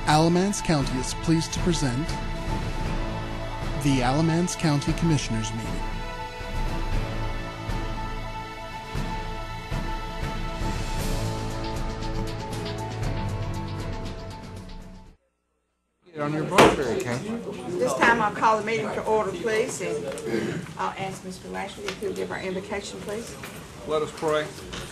Alamance County is pleased to present the Alamance County Commissioners Meeting. On your Blackberry, can't you? This time I'll call the meeting to order, please, and I'll ask Mr. Lashley if he'll give our invocation, please. Let us pray.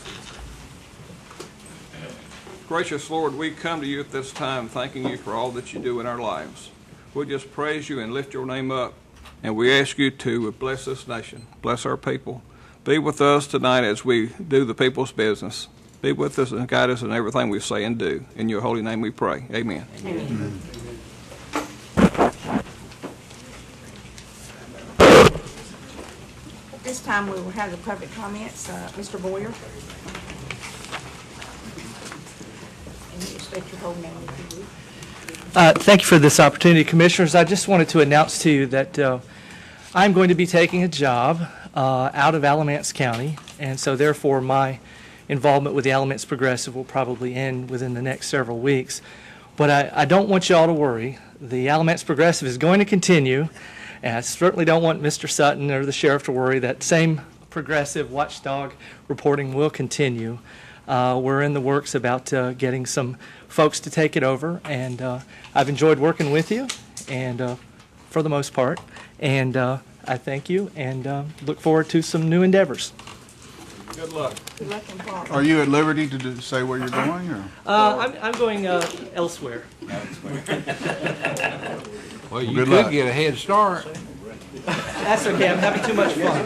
Gracious Lord, we come to you at this time thanking you for all that you do in our lives. We just praise you and lift your name up, and we ask you to bless this nation, bless our people. Be with us tonight as we do the people's business. Be with us and guide us in everything we say and do. In your holy name we pray. Amen. Amen. This time we will have the public comments. Mr. Boyer. And you state your whole name if you would. Thank you for this opportunity, Commissioners. I just wanted to announce to you that I'm going to be taking a job out of Alamance County, and so therefore my involvement with the Alamance Progressive will probably end within the next several weeks. But I don't want you all to worry. The Alamance Progressive is going to continue, and I certainly don't want Mr. Sutton or the sheriff to worry. That same progressive watchdog reporting will continue. We're in the works about getting some folks to take it over, and I've enjoyed working with you, and for the most part, and I thank you and look forward to some new endeavors. Good luck. Good luck and progress. Are you at liberty to say where you're going? Or? I'm going elsewhere. Well, you Good could luck. get a head start. That's okay. I'm having too much fun.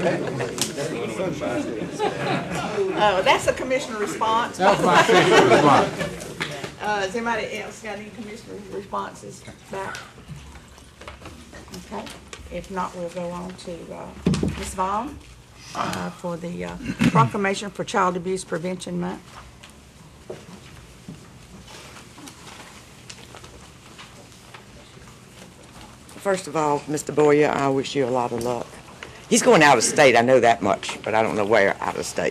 That's a commissioner response. That's my official response. Has anybody else got any commissioner responses back? Okay. If not, we'll go on to Ms. Vaughn for the proclamation for Child Abuse Prevention Month. First of all, Mr. Boyer, I wish you a lot of luck. He's going out of state, I know that much, but I don't know where out of state.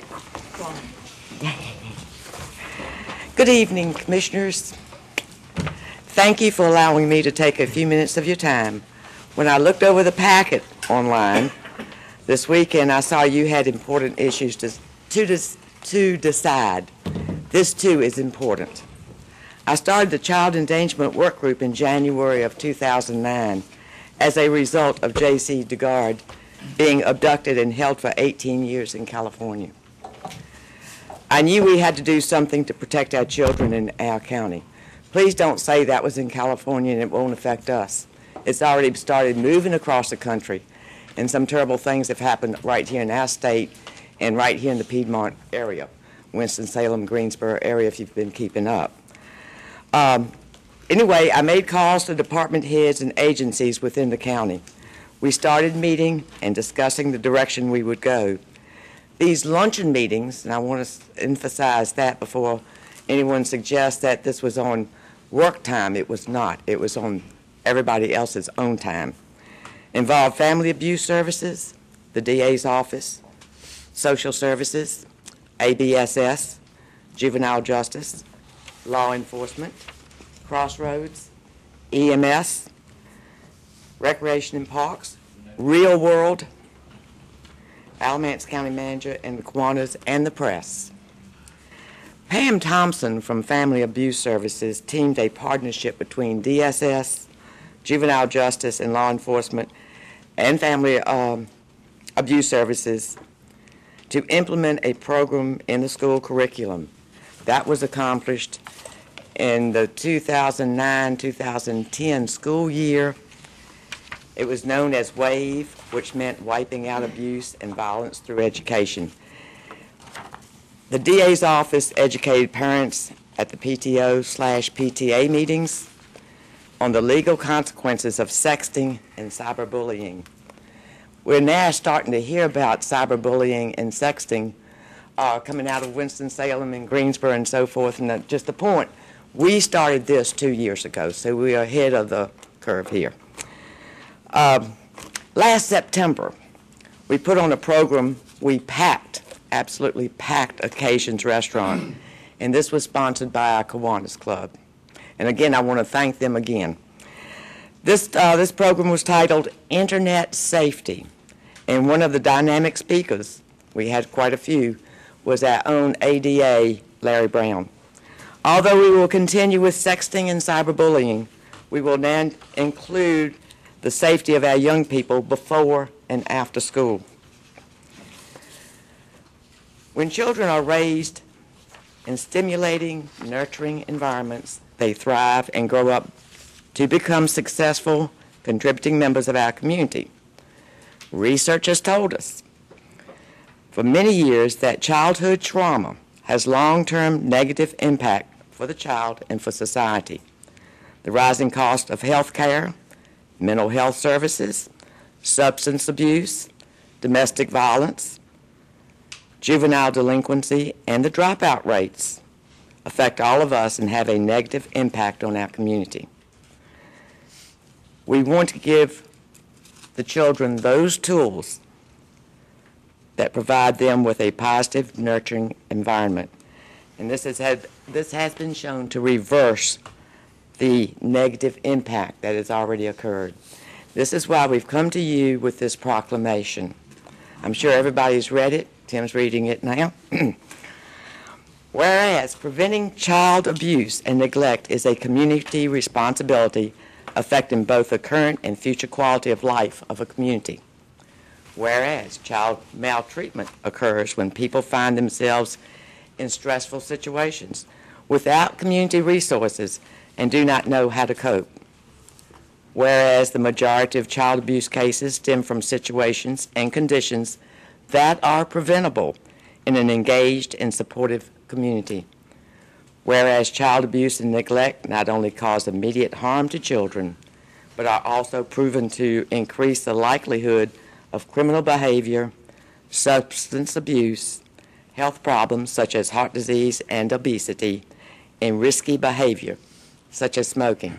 Good evening, Commissioners. Thank you for allowing me to take a few minutes of your time. When I looked over the packet online this weekend, I saw you had important issues to decide. This, too, is important. I started the Child Endangerment Work Group in January of 2009 as a result of J.C. DeGard being abducted and held for 18 years in California. I knew we had to do something to protect our children in our county. Please don't say that was in California and it won't affect us. It's already started moving across the country, and some terrible things have happened right here in our state and right here in the Piedmont area, Winston-Salem, Greensboro area, if you've been keeping up. Anyway, I made calls to department heads and agencies within the county. We started meeting and discussing the direction we would go. These luncheon meetings, and I want to emphasize that before anyone suggests that this was on work time, it was not. It was on everybody else's own time. Involved family abuse services, the DA's office, social services, ABSS, juvenile justice, law enforcement, Crossroads, EMS, Recreation and Parks, Real World, Alamance County Manager, and the Kiwanis, and the press. Pam Thompson from Family Abuse Services teamed a partnership between DSS, Juvenile Justice, and Law Enforcement, and Family Abuse Services to implement a program in the school curriculum. That was accomplished in the 2009-2010 school year. It was known as WAVE, which meant Wiping Out Abuse and Violence Through Education. The DA's office educated parents at the PTO/PTA meetings on the legal consequences of sexting and cyberbullying. We're now starting to hear about cyberbullying and sexting coming out of Winston-Salem and Greensboro and so forth, and just the point, we started this 2 years ago, so we are ahead of the curve here. Last September, we put on a program, we absolutely packed Occasions Restaurant, and this was sponsored by our Kiwanis Club. And again, I want to thank them again. This program was titled Internet Safety, and one of the dynamic speakers, we had quite a few, was our own ADA, Larry Brown. Although we will continue with sexting and cyberbullying, we will now include the safety of our young people before and after school. When children are raised in stimulating, nurturing environments, they thrive and grow up to become successful, contributing members of our community. Research has told us for many years that childhood trauma has long-term negative impact for the child and for society. The rising cost of health care, mental health services, substance abuse, domestic violence, juvenile delinquency, and the dropout rates affect all of us and have a negative impact on our community. We want to give the children those tools that provide them with a positive, nurturing environment. And this has been shown to reverse the negative impact that has already occurred. This is why we've come to you with this proclamation. I'm sure everybody's read it. Tim's reading it now. Whereas preventing child abuse and neglect is a community responsibility affecting both the current and future quality of life of a community. Whereas child maltreatment occurs when people find themselves in stressful situations without community resources and do not know how to cope. Whereas the majority of child abuse cases stem from situations and conditions that are preventable in an engaged and supportive community. Whereas child abuse and neglect not only cause immediate harm to children, but are also proven to increase the likelihood of criminal behavior, substance abuse, health problems such as heart disease and obesity, and risky behavior such as smoking.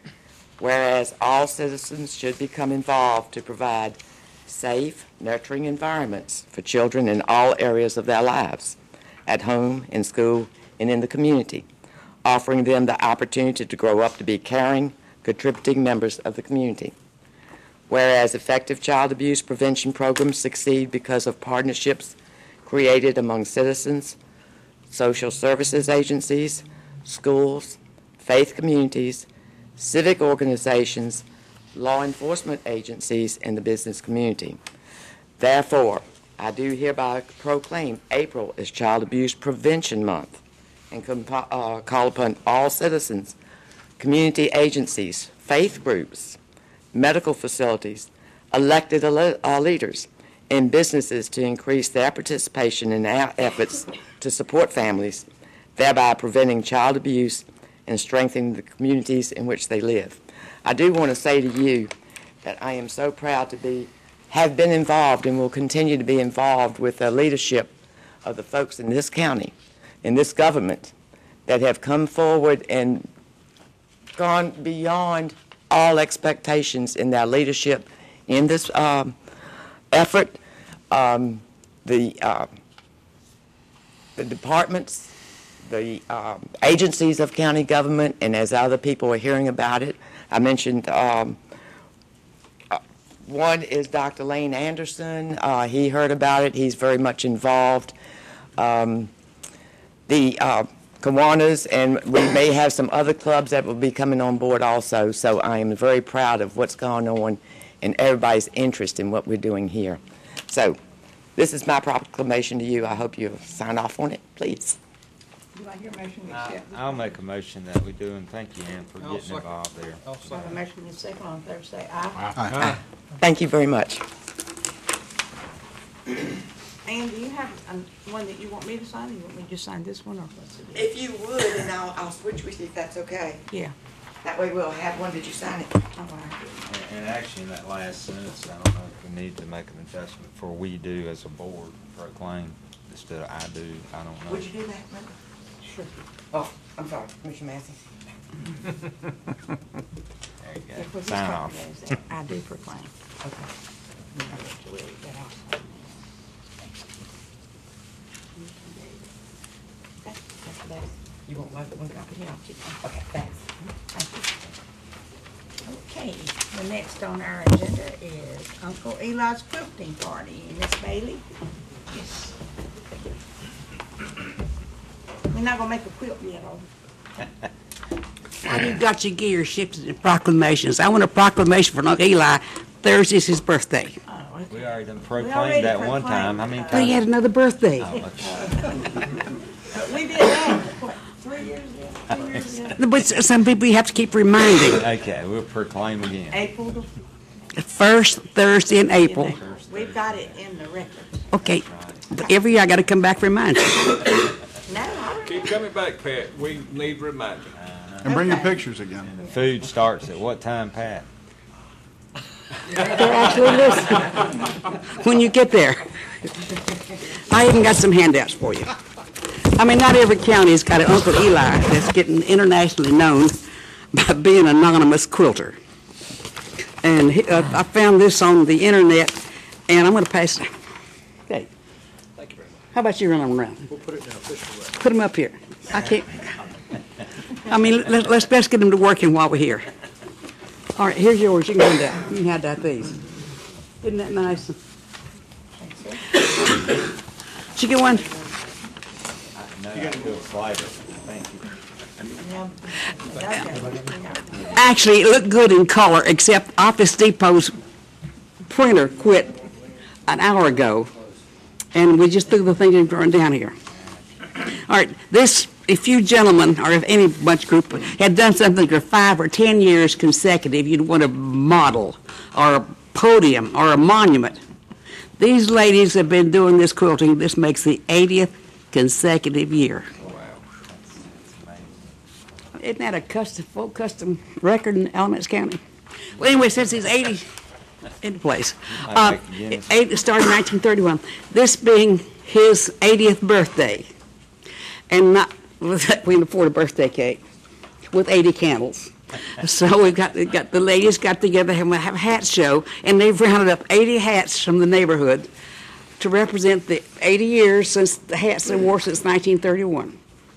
Whereas all citizens should become involved to provide safe, nurturing environments for children in all areas of their lives, at home, in school, and in the community, offering them the opportunity to grow up to be caring, contributing members of the community. Whereas effective child abuse prevention programs succeed because of partnerships created among citizens, social services agencies, schools, faith communities, civic organizations, law enforcement agencies, and the business community. Therefore, I do hereby proclaim April as Child Abuse Prevention Month and call upon all citizens, community agencies, faith groups, medical facilities, elected leaders, and businesses to increase their participation in our efforts to support families, thereby preventing child abuse and strengthening the communities in which they live. I do want to say to you that I am so proud to have been involved and will continue to be involved with the leadership of the folks in this county, in this government, that have come forward and gone beyond all expectations in their leadership in this effort. The departments, the agencies of county government, and as other people are hearing about it, I mentioned one is Dr. Lane Anderson. He heard about it. He's very much involved. The Kiwanis, and we may have some other clubs that will be coming on board also. So I am very proud of what's going on and everybody's interest in what we're doing here. So this is my proclamation to you. I hope you sign off on it, please. Do I hear a motion to accept? I'll make a motion that we do, and thank you, Ann, for getting involved there. I have a motion and a second. On favor say aye. Aye. Thank you very much. Ann, do you have one that you want me to sign, or you want me to just sign this one, or what's it? If you would, and I'll switch with you if that's okay. Yeah. That way we'll have one that you sign it. All right. And actually, in that last sentence, I don't know if we need to make an adjustment for we do as a board proclaim instead of I do. I don't know. Would you do that, Linda? Sure. Oh, I'm sorry, Commissioner Massey. There you Yeah, go. what he's Sign talking off. about is that I do proclaim. Okay. You want one copy? Yeah, I'll keep one. Okay, thanks. Okay, the next on our agenda is Uncle Eli's quilting party. Miss Bailey? Yes. We're not gonna make a quilt yet, are we? Now you've got your gears shifted to proclamations. I want a proclamation for Uncle Eli. Thursday's his birthday. Oh, okay. We already done already proclaimed that one proclaimed. time. How many But he had times? another birthday. But we did that, what, 3 years ago? 2 years ago? But some people you have to keep reminding. Okay, we'll proclaim again. April the First Thursday in April. We've got it in the record. Okay, but every year I got to come back to remind you. No, I Keep coming back, Pat. We need reminding. And bring your pictures again. Food starts at what time, Pat? They're actually listening. When you get there. I even got some handouts for you. I mean, not every county's got an Uncle Eli that's getting internationally known by being an anonymous quilter. And I found this on the internet, and I'm going to pass it. Okay. Thank you very much. How about you run them around? We'll put it in an official record. Put them up here. I can't. I mean, let's best get them to working while we're here. All right, here's yours. You can hand out. You can hand out these. Isn't that nice? Did you get one? No, you got to do a slider. Thank you. Actually, it looked good in color, except Office Depot's printer quit an hour ago, and we just threw the thing and run down here. All right, if you gentlemen, or if any bunch group had done something for 5 or 10 years consecutive, you'd want a model, or a podium, or a monument. These ladies have been doing this quilting. This makes the 80th consecutive year. Isn't that a full custom record in Alamance County? Well, anyway, since he's 80 in place. It started in 1931. This being his 80th birthday. And not, we can afford a birthday cake with 80 candles. So we've got the ladies got together and have a hat show, and they've rounded up 80 hats from the neighborhood to represent the 80 years since the hats they wore since 1931.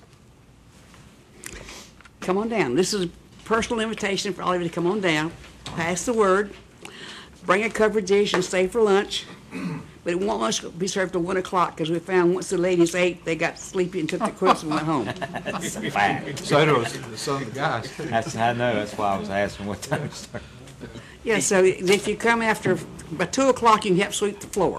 Come on down. This is a personal invitation for all of you to come on down, pass the word, bring a covered dish and stay for lunch. But it won't lunch be served till 1 o'clock because we found once the ladies ate, they got sleepy and took their quilts and went home. So does some of the guys. I know, that's why I was asking what time to start. Yeah, so if you come after, by 2 o'clock, you can help sweep the floor.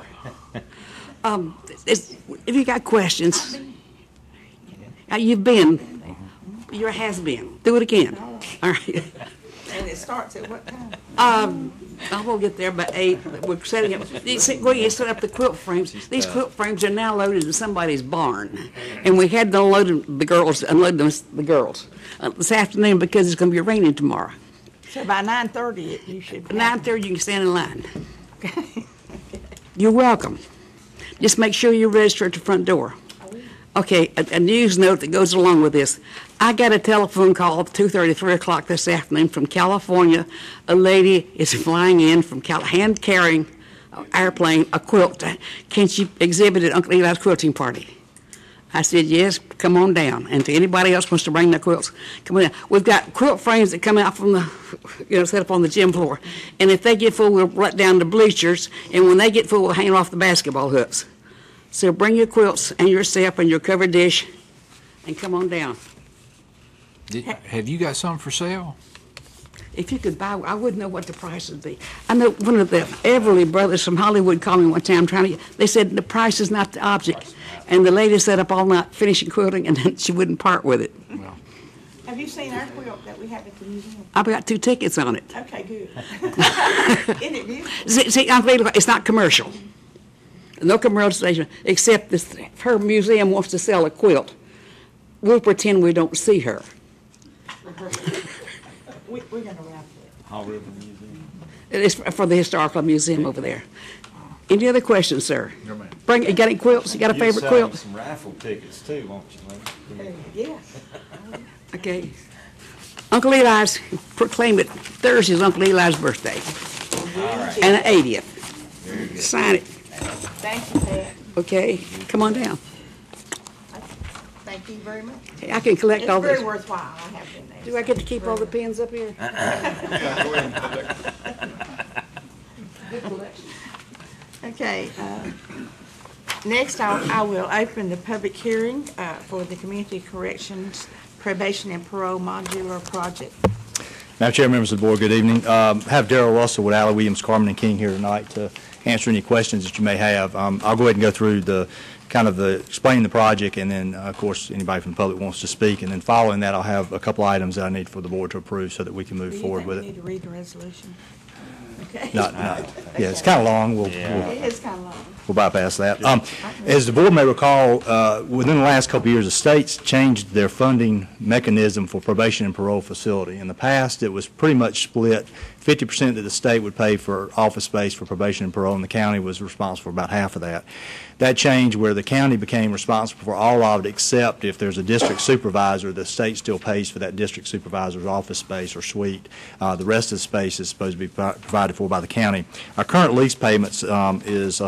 If you got questions, you've been, you're a has-been. Do it again. All right. And it starts at what time? I will get there by 8. We're setting up. Go ahead and set up the quilt frames. These quilt frames are now loaded in somebody's barn, and we had to unload the girls this afternoon because it's going to be raining tomorrow. So by 9:30, you should. 9:30, you can stand in line. You're welcome. Just make sure you register at the front door. Okay, a news note that goes along with this. I got a telephone call at 2:30, 3 o'clock this afternoon from California. A lady is flying in from hand-carrying airplane, a quilt. Can she exhibit at Uncle Eli's quilting party? I said, yes, come on down. And to anybody else wants to bring their quilts, come on down. We've got quilt frames that come out from the, set up on the gym floor. And if they get full, we'll let down the bleachers. And when they get full, we'll hang it off the basketball hooks. So bring your quilts and your sep and your covered dish and come on down. Have you got some for sale? If you could buy, I wouldn't know what the price would be. I know one of the Everly brothers from Hollywood called me one time they said the price is not the object. And the lady sat up all night finishing quilting and then she wouldn't part with it. Have you seen our quilt that we have at the museum? I've got 2 tickets on it. Okay, good. Isn't it beautiful? See, Uncle Eli, it's not commercial. No commercialization, except this, if her museum wants to sell a quilt, we'll pretend we don't see her. We're going to wrap it. Hall River Museum. It's for the Historical Museum over there. Any other questions, sir? No, ma'am. You got any quilts? You got a favorite You're quilt? selling some raffle tickets too, won't you, Lynn? Yes. Okay. Uncle Eli's, proclaim it, Thursday's Uncle Eli's birthday. And the 80th. Sign it. Thank you, Pat. Okay, come on down. Thank Thank you very much. Hey, I can collect It's all very this. worthwhile, I have been there. Do I get to keep all the pens up here? Okay, next I will open the public hearing for the Community Corrections Probation and Parole Modular Project. Madam Chair, members of the board, good evening. Have Darrell Russell with Allie Williams, Carmen and King here tonight to answer any questions that you may have. I'll go ahead and go through explain the project, and then, of course, anybody from the public wants to speak. And then following that, I'll have a couple items that I need for the board to approve so that we can move forward with Do you think we need to read the resolution? Okay. Not, yeah, it's kind of long. It is kind of long. We'll bypass that. As the board may recall, within the last couple of years, the states changed their funding mechanism for probation and parole facility. In the past, it was pretty much split. 50% that the state would pay for office space for probation and parole, and the county was responsible for about half of that. That changed where the county became responsible for all of it, except if there's a district supervisor, the state still pays for that district supervisor's office space or suite. The rest of the space is supposed to be provided for by the county. Our current lease payments is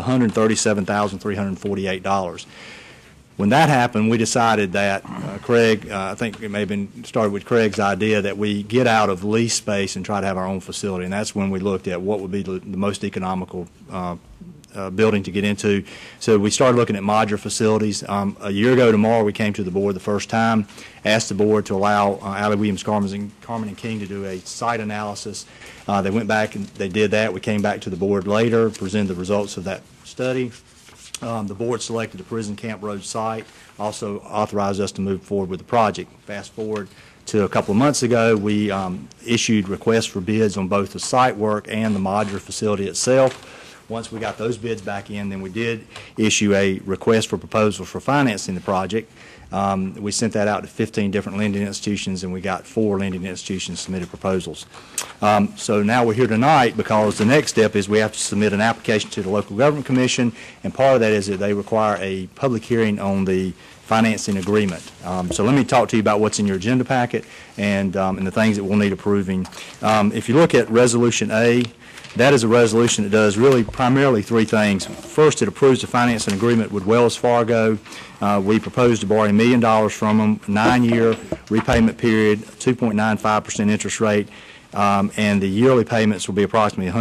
$137,348. When that happened, we decided that Craig, I think it may have been started with Craig's idea that we get out of lease space and try to have our own facility, and that's when we looked at what would be the most economical building to get into. So we started looking at modular facilities. A year ago tomorrow, we came to the board the first time, asked the board to allow Allie Williams, Carmen and King to do a site analysis. They went back and they did that. We came back to the board later, presented the results of that study. The board selected the Prison Camp Road site, also authorized us to move forward with the project. Fast forward to a couple of months ago, we issued requests for bids on both the site work and the modular facility itself. Once we got those bids back in, then we did issue a request for proposals for financing the project. We sent that out to 15 different lending institutions, and we got 4 lending institutions submitted proposals. So now we're here tonight because the next step is we have to submit an application to the Local Government Commission, and part of that is that they require a public hearing on the financing agreement. So let me talk to you about what's in your agenda packet and the things that we'll need approving. If you look at Resolution A, that is a resolution that does really primarily 3 things. First, it approves the financing agreement with Wells Fargo. We propose to borrow $1 million from them, 9-year repayment period, 2.95% interest rate, and the yearly payments will be approximately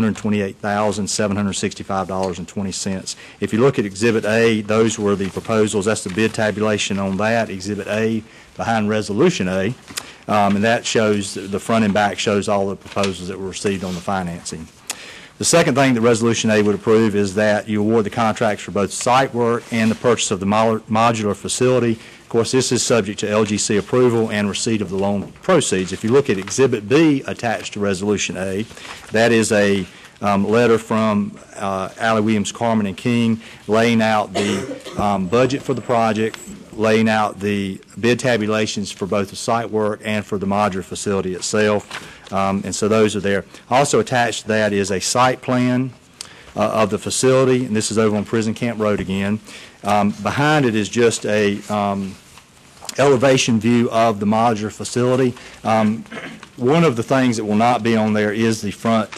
$128,765.20. If you look at Exhibit A, those were the proposals. That's the bid tabulation on that, Exhibit A, behind Resolution A, and that shows, the front and back shows all the proposals that were received on the financing. The second thing that Resolution A would approve is that you award the contracts for both site work and the purchase of the modular facility. Of course, this is subject to LGC approval and receipt of the loan proceeds. If you look at Exhibit B attached to Resolution A, that is a letter from Allie Williams, Carmen and King laying out the budget for the project, laying out the bid tabulations for both the site work and for the modular facility itself. And so those are there. Also attached to that is a site plan of the facility, and this is over on Prison Camp Road again. Behind it is just a elevation view of the modular facility. One of the things that will not be on there is the front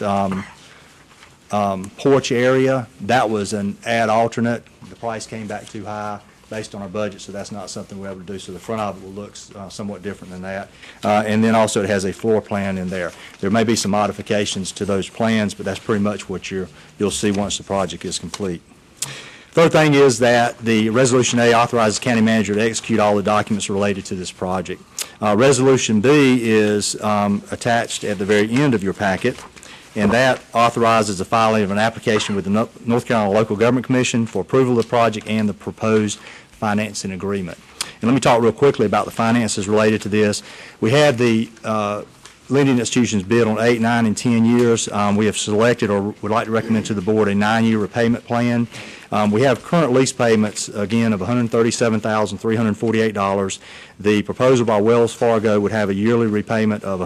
porch area. That was an ad alternate. The price came back too high based on our budget, so that's not something we're able to do. So the front of it will look somewhat different than that. And then also it has a floor plan in there. There may be some modifications to those plans, but that's pretty much what you'll see once the project is complete. Third thing is that the Resolution A authorizes the county manager to execute all the documents related to this project. Resolution B is attached at the very end of your packet, and that authorizes the filing of an application with the North Carolina Local Government Commission for approval of the project and the proposed financing agreement. And let me talk real quickly about the finances related to this. We had the lending institutions bid on 8, 9, and 10 years. We have selected or would like to recommend to the board a 9-year repayment plan. We have current lease payments, again, of $137,348. The proposal by Wells Fargo would have a yearly repayment of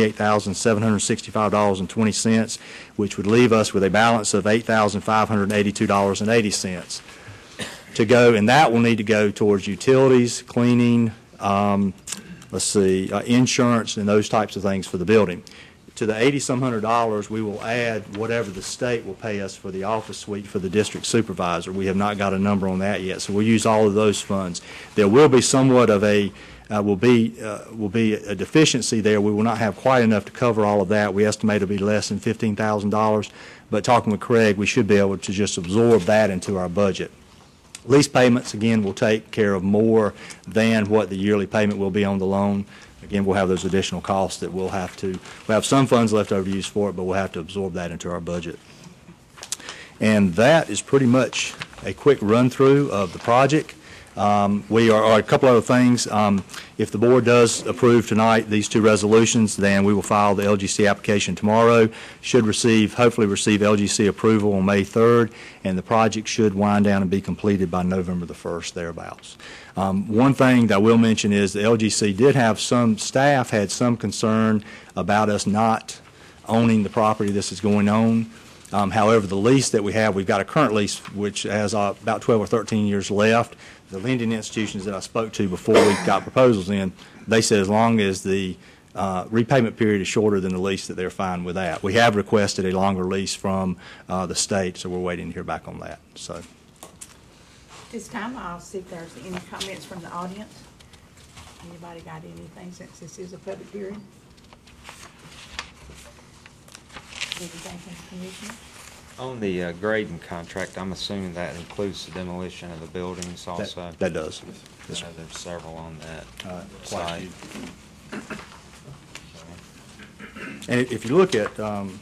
$128,765.20, which would leave us with a balance of $8,582.80 to go, and that will need to go towards utilities, cleaning, insurance, and those types of things for the building. to the $80-some hundred, we will add whatever the state will pay us for the office suite for the district supervisor. We have not got a number on that yet, so we'll use all of those funds. There will be somewhat of a will be a deficiency there. We will not have quite enough to cover all of that. We estimate it'll be less than $15,000, but talking with Craig, we should be able to just absorb that into our budget. Lease payments, again, will take care of more than what the yearly payment will be on the loan. Again, we'll have those additional costs that we'll have some funds left over to use for it, but we'll have to absorb that into our budget. And that is pretty much a quick run-through of the project. A couple other things. If the board does approve tonight these two resolutions, then we will file the LGC application tomorrow. Should hopefully receive LGC approval on May 3rd, and the project should wind down and be completed by November the 1st, thereabouts. One thing that I will mention is the LGC did have staff had some concern about us not owning the property this is going on. However, the lease that we've got a current lease which has about 12 or 13 years left. The lending institutions that I spoke to before we got proposals in, they said as long as the repayment period is shorter than the lease, that they're fine with that. We have requested a longer lease from the state, so we're waiting to hear back on that. So, This time, I'll see if there's any comments from the audience. Anybody got anything since this is a public hearing? Anything from the commissioner? On the grading contract, I'm assuming that includes the demolition of the buildings also? that does. Yes, sir. There's several on that Quite a site. few. And if you look at, on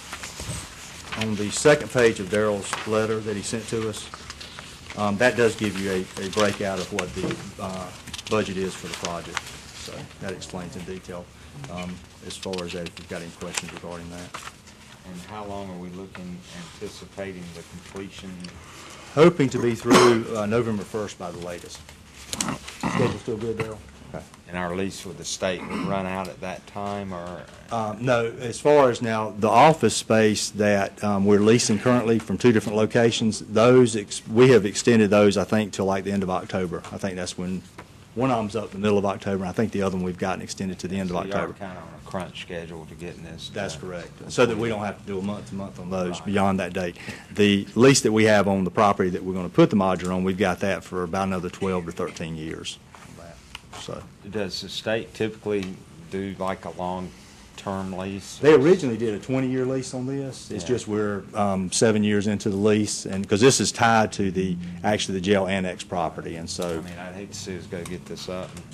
the second page of Darrell's letter that he sent to us, that does give you a breakout of what the budget is for the project. So that explains in detail as far as that, if you've got any questions regarding that. And how long are we anticipating the completion? Hoping to be through November 1st by the latest. Schedule still good, Darrell? Okay. And our lease with the state would run out at that time, or? No, as far as now, the office space that we're leasing currently from two different locations, we have extended those, I think, till like the end of October. I think that's when one of them's up in the middle of October, and I think the other one we've gotten extended to the end of October. You're kind of on a crunch schedule to getting this. That's correct, so that we don't have to do a month-to-month on those beyond that date. The lease that we have on the property that we're going to put the modular on, we've got that for about another 12 to 13 years. So, does the state typically do like a long-term lease? they originally did a 20-year lease on this. It's Yeah. just we're 7 years into the lease, and because this is tied to actually the jail annex property, and so. I mean, I'd hate to see us go get this up in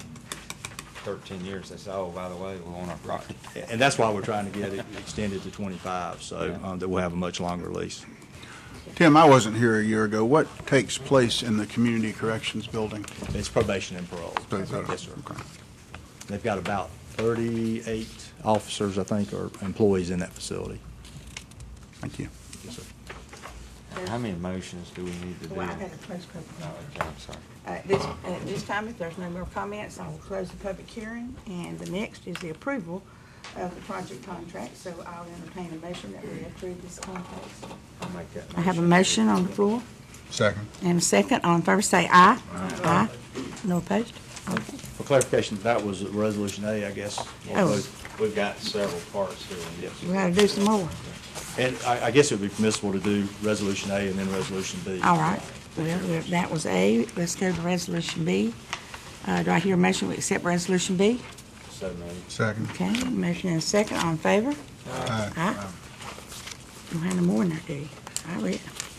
13 years. They say, oh, by the way, we want our property. And that's why we're trying to get it extended to 25, so that we'll have a much longer lease. Tim, I wasn't here a year ago. What takes place in the Community Corrections Building? It's probation and parole. Yes, sir. Okay. They've got about 38 officers, I think, or employees in that facility. Thank you. Yes, sir. How many motions do we need to do? Well, I got to close public Oh, okay, I'm sorry. At this time, if there's no more comments, I will close the public hearing, and the next is the approval of the project contract, so I'll entertain a motion that we approve this contract. I'll make that I have a motion on the floor, Second. and a second. All in favor, say aye. Aye. No opposed? Okay. For clarification, that was Resolution A, I guess. Oh. We've got several parts here. Yes. We gotta do some more. And I guess it would be permissible to do Resolution A and then Resolution B. All right. Well, that was A. Let's go to Resolution B. Do I hear a motion to accept Resolution B? So moved. Second. Okay, motion and a second. All in favor? Aye. Aye. Don't have no more than that, do you? I read.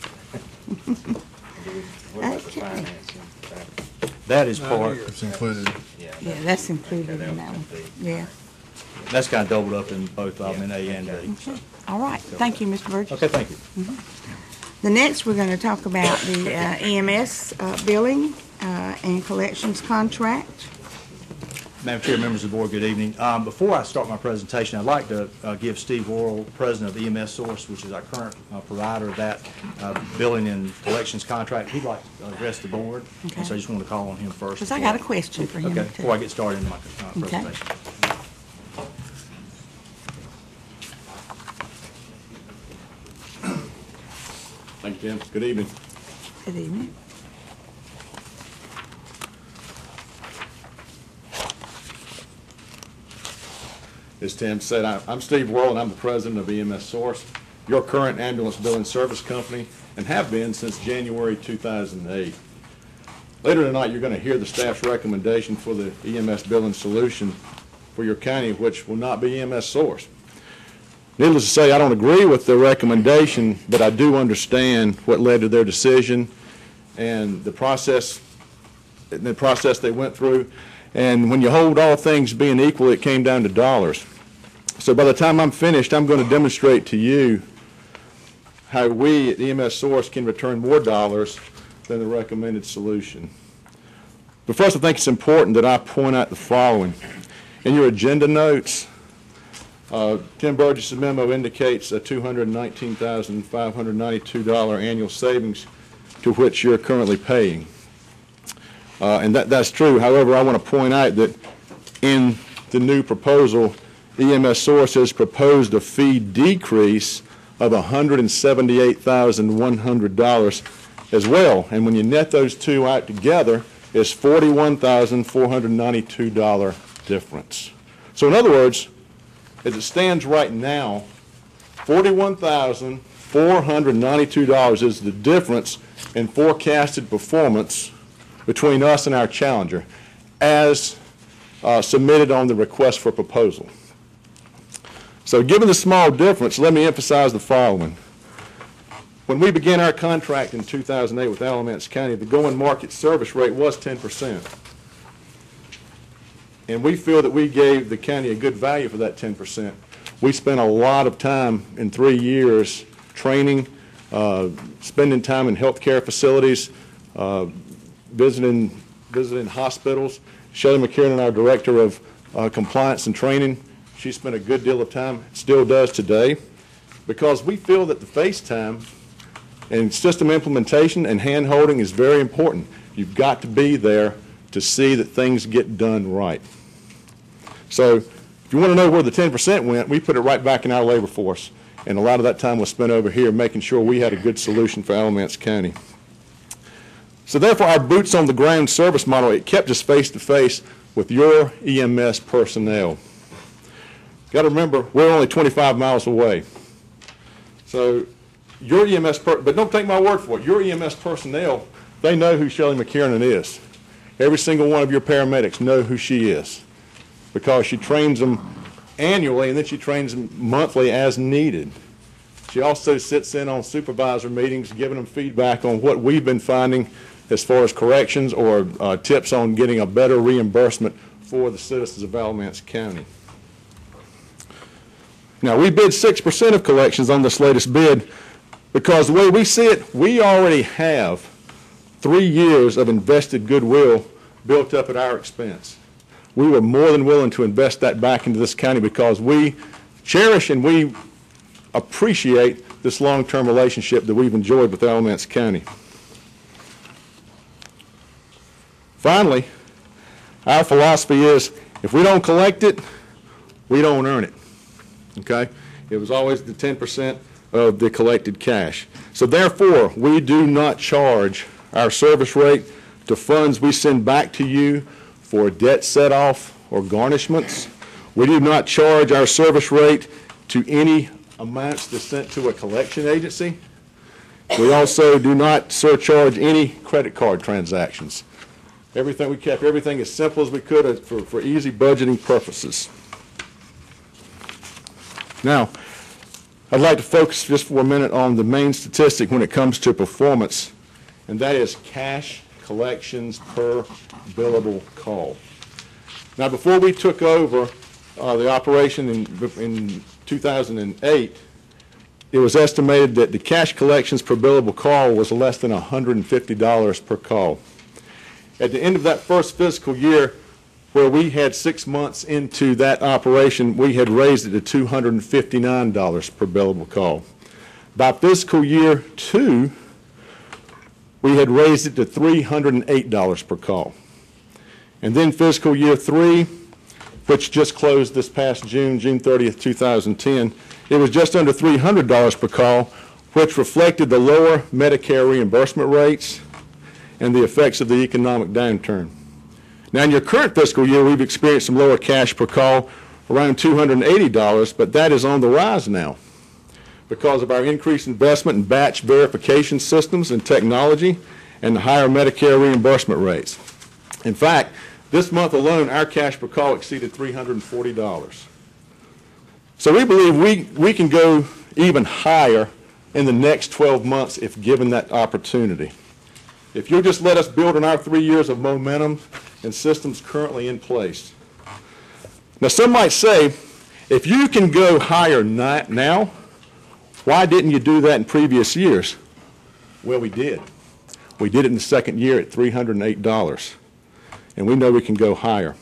What about the Okay. financing? That is part, It's included. Yeah, that's included in that one. Yeah. that's kind of doubled up in both of them, in A and B. so. Okay. All right. Thank you, Mr. Burgess. Okay, thank you. The next, we're going to talk about the EMS billing and collections contract. Madam Chair, members of the board, good evening. Before I start my presentation, I'd like to give Steve Worrell, President of EMS Source, which is our current provider of that billing and collections contract. He'd like to address the board, and so I just wanted to call on him first. Because I got a question for him, Okay, too. before I get started in my Okay. presentation. Thank you, Tim. Good evening. Good evening. As Tim said, I'm Steve Worrell, and I'm the president of EMS Source, your current ambulance billing service company, and have been since January 2008. Later tonight, you're going to hear the staff's recommendation for the EMS billing solution for your county, which will not be EMS Source. Needless to say, I don't agree with the recommendation, but I do understand what led to their decision and the process they went through. And when you hold all things being equal, it came down to dollars. So by the time I'm finished, I'm going to demonstrate to you how we at EMS Source can return more dollars than the recommended solution. But first, I think it's important that I point out the following. In your agenda notes, Tim Burgess' memo indicates a $219,592 annual savings to which you're currently paying. And that's true. However, I want to point out that in the new proposal, EMS Source has proposed a fee decrease of $178,100 as well. And when you net those two out together, it's $41,492 difference. So in other words, as it stands right now, $41,492 is the difference in forecasted performance between us and our challenger as submitted on the request for proposal. So given the small difference, let me emphasize the following. When we began our contract in 2008 with Alamance County, the going market service rate was 10%. And we feel that we gave the county a good value for that 10%. We spent a lot of time in 3 years training, spending time in healthcare facilities, visiting hospitals. Shelley McKiernan, our director of compliance and training, she spent a good deal of time, still does today, because we feel that the face time and system implementation and hand-holding is very important. You've got to be there to see that things get done right. So if you want to know where the 10% went, we put it right back in our labor force. And a lot of that time was spent over here making sure we had a good solution for Alamance County. So therefore, our boots on the ground service model, it kept us face-to-face with your EMS personnel. Got to remember, we're only 25 miles away. So your EMS, but don't take my word for it, your EMS personnel, they know who Shelley McKiernan is. Every single one of your paramedics know who she is because she trains them annually and then she trains them monthly as needed. She also sits in on supervisor meetings, giving them feedback on what we've been finding as far as corrections or tips on getting a better reimbursement for the citizens of Alamance County. Now, we bid 6% of collections on this latest bid because the way we see it, we already have 3 years of invested goodwill built up at our expense. We were more than willing to invest that back into this county because we cherish and we appreciate this long-term relationship that we've enjoyed with Alamance County. Finally, our philosophy is if we don't collect it, we don't earn it. Okay? It was always the 10% of the collected cash. So therefore, we do not charge our service rate to funds we send back to you for debt set-off or garnishments. We do not charge our service rate to any amounts that's sent to a collection agency. We also do not surcharge any credit card transactions. Everything, we kept everything as simple as we could for easy budgeting purposes. Now, I'd like to focus just for a minute on the main statistic when it comes to performance, and that is cash collections per billable call. Now, before we took over the operation in 2008, it was estimated that the cash collections per billable call was less than $150 per call. At the end of that first fiscal year, where we had 6 months into that operation, we had raised it to $259 per billable call. By fiscal year 2, we had raised it to $308 per call. And then fiscal year 3, which just closed this past June 30th, 2010, it was just under $300 per call, which reflected the lower Medicare reimbursement rates and the effects of the economic downturn. Now, in your current fiscal year, we've experienced some lower cash per call around $280, but that is on the rise now because of our increased investment in batch verification systems and technology and the higher Medicare reimbursement rates. In fact, this month alone, our cash per call exceeded $340. So we believe we can go even higher in the next 12 months if given that opportunity. If you'll just let us build on our 3 years of momentum and systems currently in place. Now, some might say, if you can go higher now, why didn't you do that in previous years? Well, we did. We did it in the second year at $308, and we know we can go higher.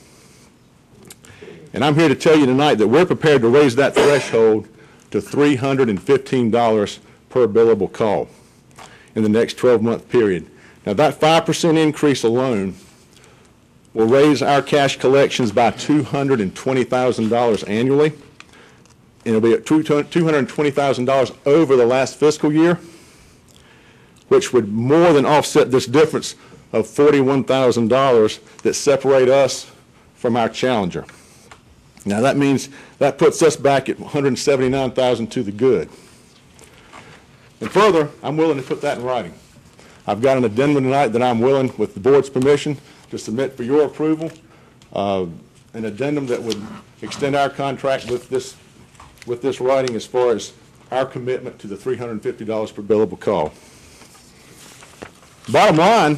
And I'm here to tell you tonight that we're prepared to raise that threshold to $315 per billable call in the next 12-month period. Now, that 5% increase alone will raise our cash collections by $220,000 annually, and it'll be at $220,000 over the last fiscal year, which would more than offset this difference of $41,000 that separate us from our challenger. Now, that means that puts us back at $179,000 to the good. And further, I'm willing to put that in writing. I've got an addendum tonight that I'm willing, with the board's permission, to submit for your approval, an addendum that would extend our contract with this writing as far as our commitment to the $350 per billable call. Bottom line,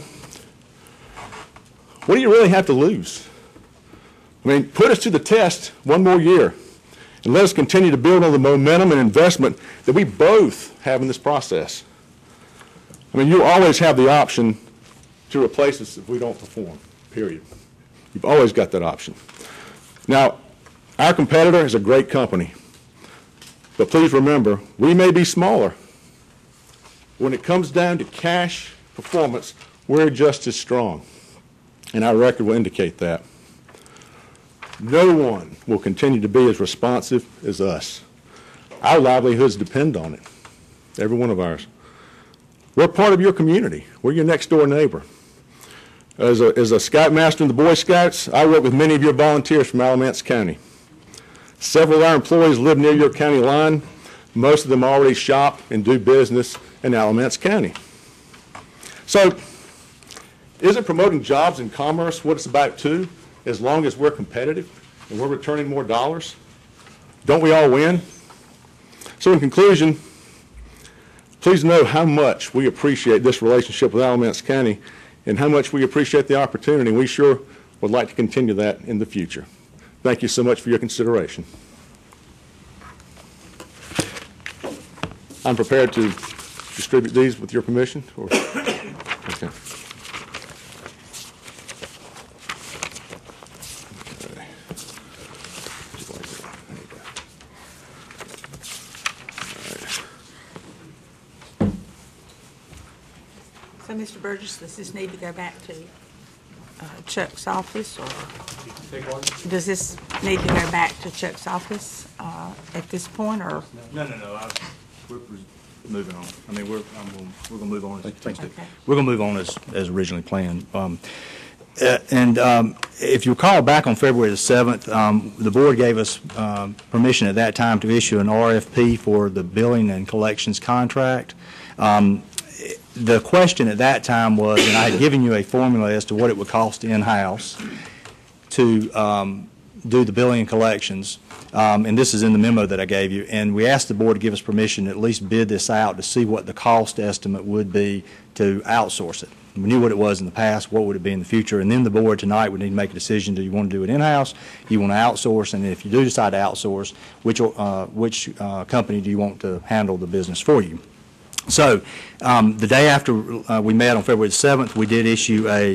what do you really have to lose? I mean, put us to the test one more year and let us continue to build on the momentum and investment that we both have in this process. I mean, you always have the option to replace us if we don't perform, period. You've always got that option. Now, our competitor is a great company, but please remember, we may be smaller. When it comes down to cash performance, we're just as strong, and our record will indicate that. No one will continue to be as responsive as us. Our livelihoods depend on it, every one of ours. We're part of your community. We're your next door neighbor. As a Scoutmaster in the Boy Scouts, I work with many of your volunteers from Alamance County. Several of our employees live near your county line. Most of them already shop and do business in Alamance County. So, isn't promoting jobs and commerce what it's about too, as long as we're competitive and we're returning more dollars? Don't we all win? So in conclusion, please know how much we appreciate this relationship with Alamance County and how much we appreciate the opportunity. We sure would like to continue that in the future. Thank you so much for your consideration. I'm prepared to distribute these with your permission. Okay. So, Mr. Burgess, does this need to go back to Chuck's office, or does this need to go back to Chuck's office at this point, or? No. We're moving on. I mean, we're going to move on. Thanks, Steve. Okay. We're going to move on as originally planned. If you recall, back on February the 7th, the board gave us permission at that time to issue an RFP for the billing and collections contract. The question at that time was, and I had given you a formula as to what it would cost in-house to do the billing and collections, and this is in the memo that I gave you, and we asked the board to give us permission to at least bid this out to see what the cost estimate would be to outsource it. We knew what it was in the past, what would it be in the future, and then the board tonight would need to make a decision: do you want to do it in-house, do you want to outsource, and if you do decide to outsource, which company do you want to handle the business for you? So the day after we met on February the 7th, we did issue a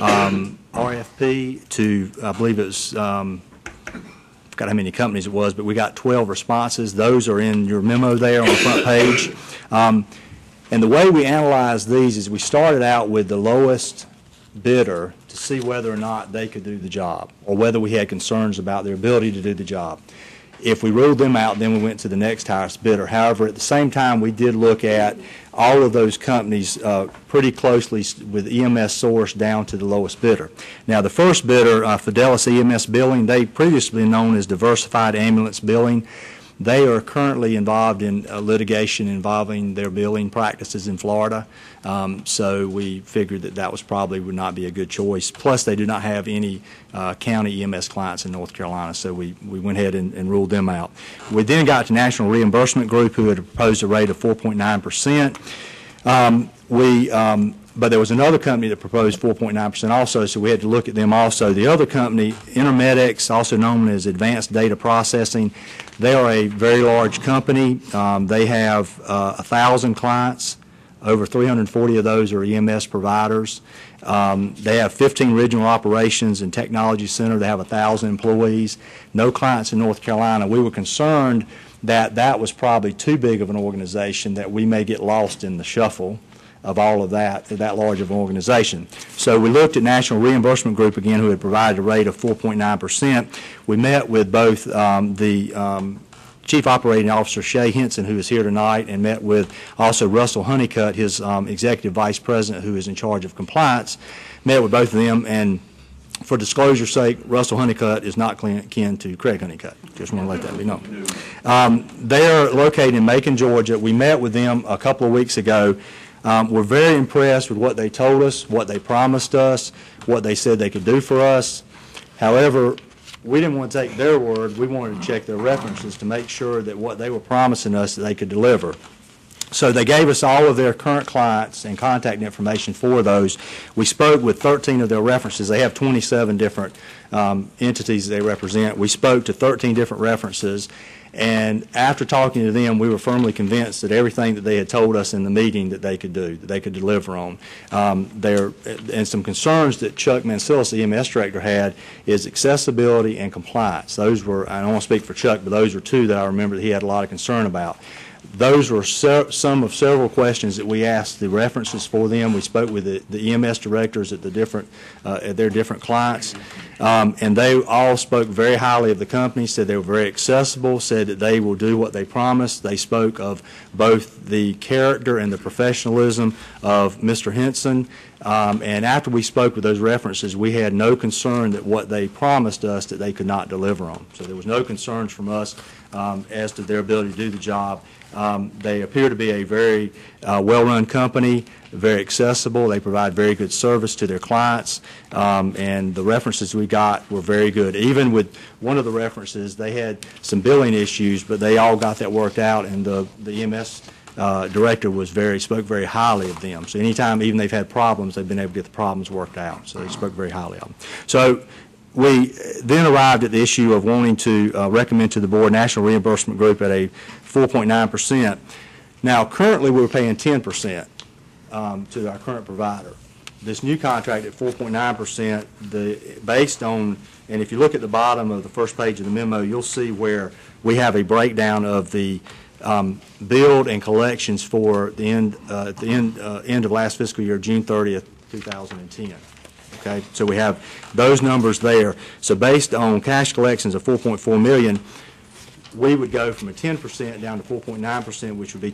RFP to, I believe it was, I forgot how many companies it was, but we got 12 responses. Those are in your memo there on the front page. And the way we analyzed these is we started out with the lowest bidder to see whether or not they could do the job, or whether we had concerns about their ability to do the job. If we ruled them out, then we went to the next highest bidder. However, at the same time, we did look at all of those companies pretty closely with EMS source down to the lowest bidder. Now, the first bidder, Fidelis EMS Billing, they previously known as Diversified Ambulance Billing. They are currently involved in litigation involving their billing practices in Florida. So we figured that that was probably would not be a good choice. Plus, they do not have any county EMS clients in North Carolina, so we went ahead and ruled them out. We then got to National Reimbursement Group, who had proposed a rate of 4.9%. But there was another company that proposed 4.9% also, so we had to look at them also. The other company, Intermedics, also known as Advanced Data Processing, they are a very large company. They have 1,000 clients. Over 340 of those are EMS providers. They have 15 regional operations and technology center. They have 1,000 employees. No clients in North Carolina. We were concerned that that was probably too big of an organization, that we may get lost in the shuffle of all of that large of an organization. So we looked at National Reimbursement Group again, who had provided a rate of 4.9%. We met with both the Chief Operating Officer Shay Henson, who is here tonight, and met with also Russell Honeycutt, his Executive Vice President, who is in charge of compliance. Met with both of them, and for disclosure's sake, Russell Honeycutt is not kin to Craig Honeycutt. Just want to let that be known. They're located in Macon, Georgia. We met with them a couple of weeks ago. We're very impressed with what they told us, what they promised us, what they said they could do for us. However, we didn't want to take their word. We wanted to check their references to make sure that what they were promising us that they could deliver. So they gave us all of their current clients and contact information for those. We spoke with 13 of their references. They have 27 different entities they represent. We spoke to 13 different references. And after talking to them, we were firmly convinced that everything that they had told us in the meeting that they could do, that they could deliver on. And some concerns that Chuck Mancilis, the EMS director, had is accessibility and compliance. Those were, I don't want to speak for Chuck, but those are two that I remember that he had a lot of concern about. Those were some of several questions that we asked the references for them. We spoke with the EMS directors at their different clients, and they all spoke very highly of the company, said they were very accessible, said that they will do what they promised. They spoke of both the character and the professionalism of Mr. Henson. And after we spoke with those references, we had no concern that what they promised us that they could not deliver on. So there was no concerns from us as to their ability to do the job. They appear to be a very well-run company, very accessible. They provide very good service to their clients, and the references we got were very good. Even with one of the references, they had some billing issues, but they all got that worked out, and the EMS director spoke very highly of them. So anytime even they've had problems, they've been able to get the problems worked out. So they spoke very highly of them. So we then arrived at the issue of wanting to recommend to the board National Reimbursement Group at a 4.9%. Now, currently we're paying 10% to our current provider. This new contract at 4.9%, based on, and if you look at the bottom of the first page of the memo, you'll see where we have a breakdown of the billed and collections for the end of last fiscal year, June 30th, 2010. Okay, so we have those numbers there. So based on cash collections of $4.4 million, we would go from a 10% down to 4.9%, which would be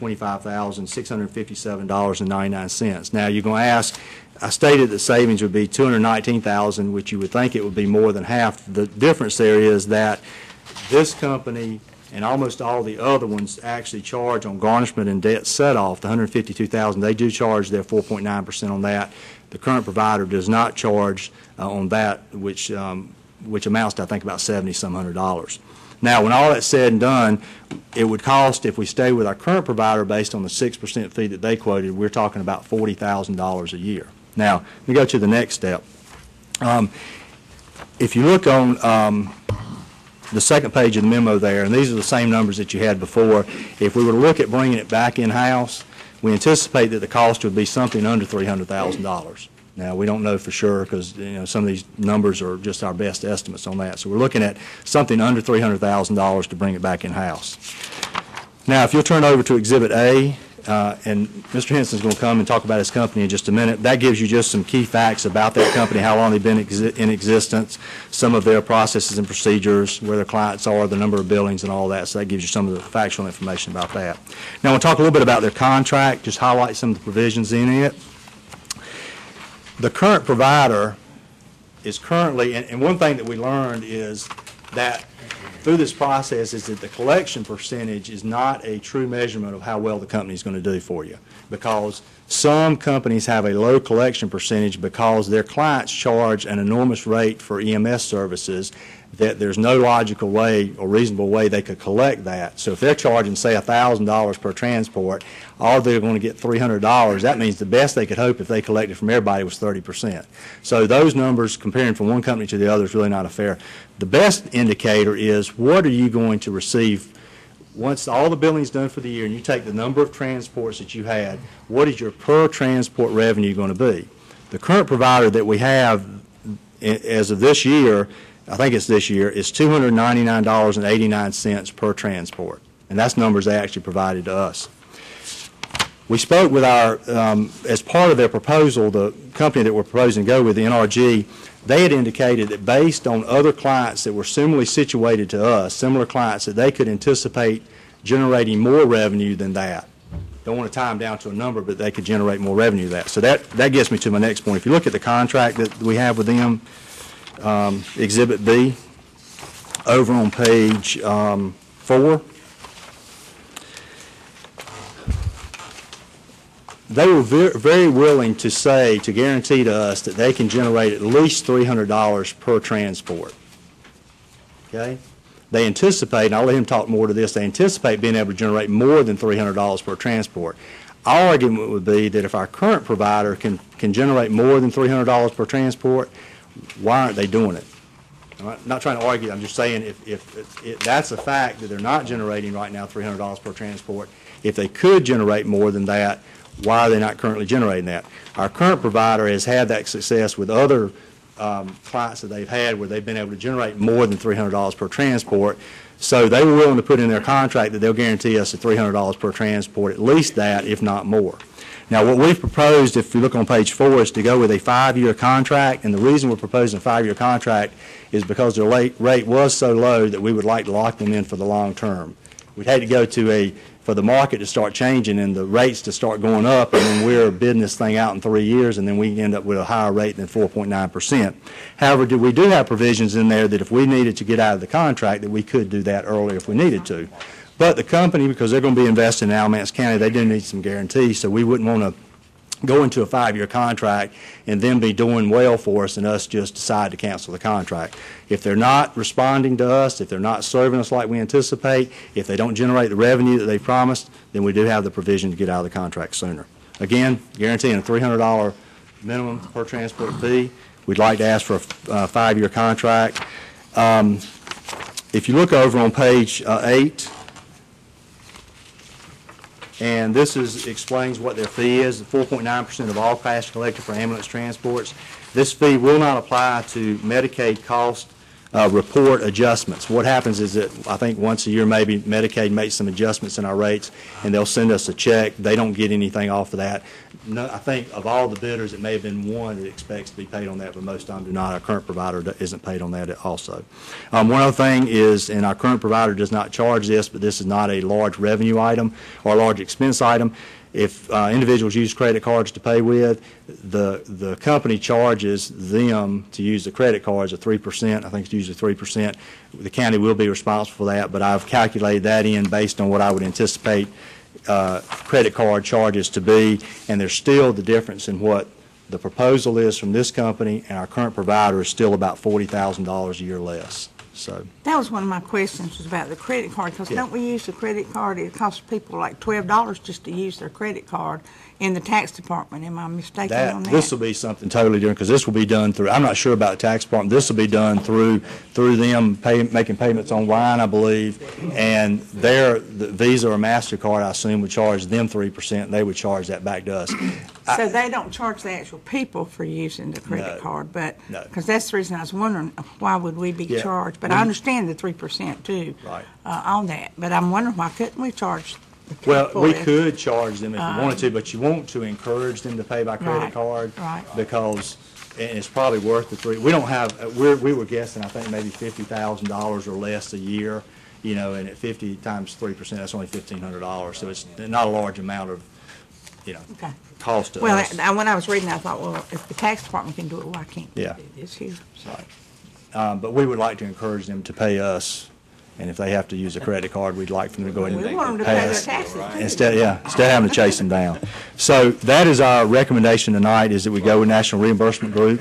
$225,657.99. Now you're going to ask, I stated that savings would be $219,000, which you would think it would be more than half. The difference there is that this company and almost all the other ones actually charge on garnishment and debt set-off, the $152,000. They do charge their 4.9% on that. The current provider does not charge on that, which amounts to, I think, about $70-some hundred. Now, when all that's said and done, it would cost, if we stay with our current provider based on the 6% fee that they quoted, we're talking about $40,000 a year. Now, let me go to the next step. If you look on the second page of the memo there, and these are the same numbers that you had before, if we were to look at bringing it back in-house, we anticipate that the cost would be something under $300,000. Now, we don't know for sure because some of these numbers are just our best estimates on that. So we're looking at something under $300,000 to bring it back in-house. Now, if you'll turn over to Exhibit A, and Mr. Henson's going to come and talk about his company in just a minute. That gives you just some key facts about that company, how long they've been in existence, some of their processes and procedures, where their clients are, the number of buildings and all that. So that gives you some of the factual information about that. Now, I want to talk a little bit about their contract, just highlight some of the provisions in it. The current provider is currently, and one thing that we learned is that through this process is that the collection percentage is not a true measurement of how well the company is going to do for you, because some companies have a low collection percentage because their clients charge an enormous rate for EMS services that there's no logical way or reasonable way they could collect that. So if they're charging, say, $1,000 per transport, or they're going to get $300, that means the best they could hope if they collected from everybody was 30%. So those numbers, comparing from one company to the other, is really not a fair. The best indicator is what are you going to receive once all the billing is done for the year and you take the number of transports that you had, what is your per transport revenue going to be? The current provider that we have as of this year, I think it's this year, is $299.89 per transport. And that's numbers they actually provided to us. We spoke with our, as part of their proposal, the company that we're proposing to go with, the NRG, they had indicated that based on other clients that were similarly situated to us, similar clients, that they could anticipate generating more revenue than that. Don't want to tie them down to a number, but they could generate more revenue than that. So that gets me to my next point. If you look at the contract that we have with them, Exhibit B, over on page 4, they were very willing to say, to guarantee to us that they can generate at least $300 per transport. Okay? They anticipate, and I'll let him talk more to this, they anticipate being able to generate more than $300 per transport. Our argument would be that if our current provider can generate more than $300 per transport, why aren't they doing it? I'm not trying to argue. I'm just saying if that's a fact that they're not generating right now $300 per transport, if they could generate more than that, why are they not currently generating that? Our current provider has had that success with other clients that they've had where they've been able to generate more than $300 per transport. So they were willing to put in their contract that they'll guarantee us at $300 per transport, at least that, if not more. Now, what we've proposed, if you look on page 4, is to go with a 5-year contract, and the reason we're proposing a 5-year contract is because their rate was so low that we would like to lock them in for the long term. We'd hate to go to for the market to start changing and the rates to start going up, and then we're bidding this thing out in 3 years, and then we end up with a higher rate than 4.9%. However, we do have provisions in there that if we needed to get out of the contract, that we could do that earlier if we needed to. But the company, because they're going to be investing in Alamance County, they do need some guarantees, so we wouldn't want to go into a 5-year contract and then be doing well for us and us just decide to cancel the contract. If they're not responding to us, if they're not serving us like we anticipate, if they don't generate the revenue that they promised, then we do have the provision to get out of the contract sooner. Again, guaranteeing a $300 minimum per transport fee. We'd like to ask for a 5-year contract. If you look over on page 8, and this explains what their fee is, 4.9% of all cash collected for ambulance transports. This fee will not apply to Medicaid cost report adjustments. What happens is that I think once a year maybe Medicaid makes some adjustments in our rates, and they'll send us a check. They don't get anything off of that. No, I think of all the bidders, it may have been one that expects to be paid on that, but most of them do not. Our current provider isn't paid on that also. One other thing is, and our current provider does not charge this, but this is not a large revenue item or a large expense item. If individuals use credit cards to pay with, the company charges them to use the credit cards at 3%. I think it's usually 3%. The county will be responsible for that, but I've calculated that in based on what I would anticipate credit card charges to be, and there's still the difference in what the proposal is from this company and our current provider is still about $40,000 a year less. So that was one of my questions, was about the credit card, because don't we use the credit card? It costs people like $12 just to use their credit card in the tax department. Am I mistaken on that? This will be something totally different, because this will be done through, I'm not sure about the tax department, this will be done through them making payments online, I believe, and the Visa or MasterCard, I assume, would charge them 3%, and they would charge that back to us. So they don't charge the actual people for using the credit card, but because that's the reason I was wondering, why would we be charged? But I understand the 3% too, right, on that. But I'm wondering, why couldn't we charge Well, we For- could charge them if we wanted to, but you want to encourage them to pay by credit Right, card. right. Because, and it's probably worth the three, we don't have, we were guessing, I think, maybe $50,000 or less a year, you know, and at 50 times 3%, that's only $1,500. So it's not a large amount of, you know, Okay. cost to Well, us. when I was reading, I thought, well, if the tax department can do it, why can't we Yeah. do this here? So, But we would like to encourage them to pay us, and if they have to use a credit card, we'd like them to go ahead we and want them to pay pay their us. taxes too. Instead of having to chase them down. So that is our recommendation tonight, is that we go with National Reimbursement Group.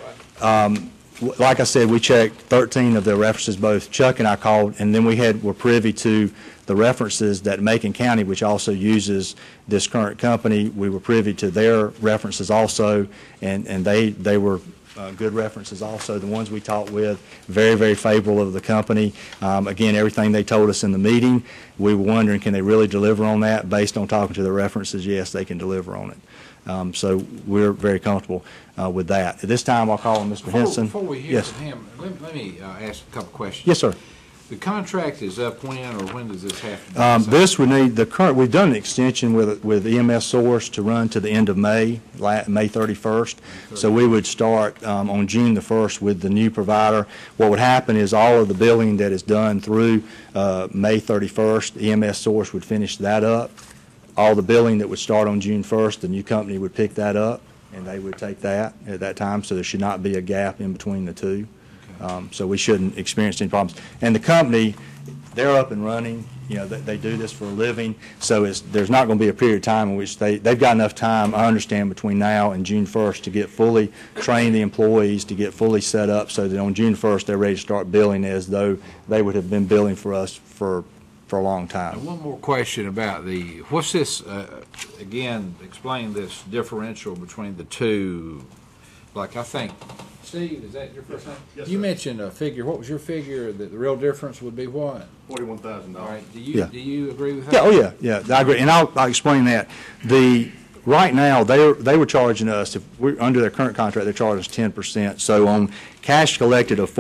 Like I said, we checked 13 of their references, both Chuck and I called, and then were privy to the references that Macon County, which also uses this current company, we were privy to their references also, and they were good references also. The ones we talked with, very, very favorable of the company. Again, everything they told us in the meeting, we were wondering, can they really deliver on that? Based on talking to the references, yes, they can deliver on it. So we're very comfortable with that. At this time, I'll call on Mr. Henson. Before we hear Yes. from him, let me ask a couple questions. Yes, sir. The contract is up when, or when does this have to be signed? This would need we've done an extension with EMS Source to run to the end of May 31st. So we would start on June the 1st with the new provider. What would happen is all of the billing that is done through May 31st, EMS Source would finish that up. All the billing that would start on June 1st, the new company would pick that up, and they would take that at that time, so there should not be a gap in between the two. So we shouldn't experience any problems. And the company, they're up and running, you know, they do this for a living, so there's not going to be a period of time in which they've got enough time, I understand, between now and June 1st to get fully train the employees, to get fully set up, so that on June 1st they're ready to start billing as though they would have been billing for us for a long time. One more question about what's this, again, explain this differential between the two. Like, I think, Steve, is that your first name? Yes, You sir. mentioned a figure. What was your figure that the real difference would be what? $41,000. All right, do Yeah. you agree with that? Yeah, oh yeah, I agree, and I'll explain that. Right now, they were charging us, if we're under their current contract, they're charging us 10%. So on cash collected of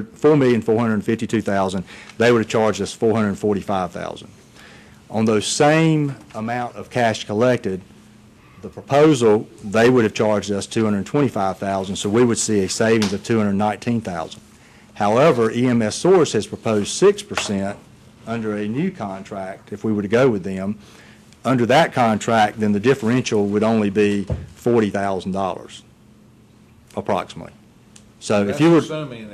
$4,452,000, they would have charged us $445,000. On those same amount of cash collected, the proposal, they would have charged us $225,000, so we would see a savings of $219,000. However, EMS Source has proposed 6% under a new contract, if we were to go with them. Under that contract, then the differential would only be $40,000, approximately. So if you were, That's assuming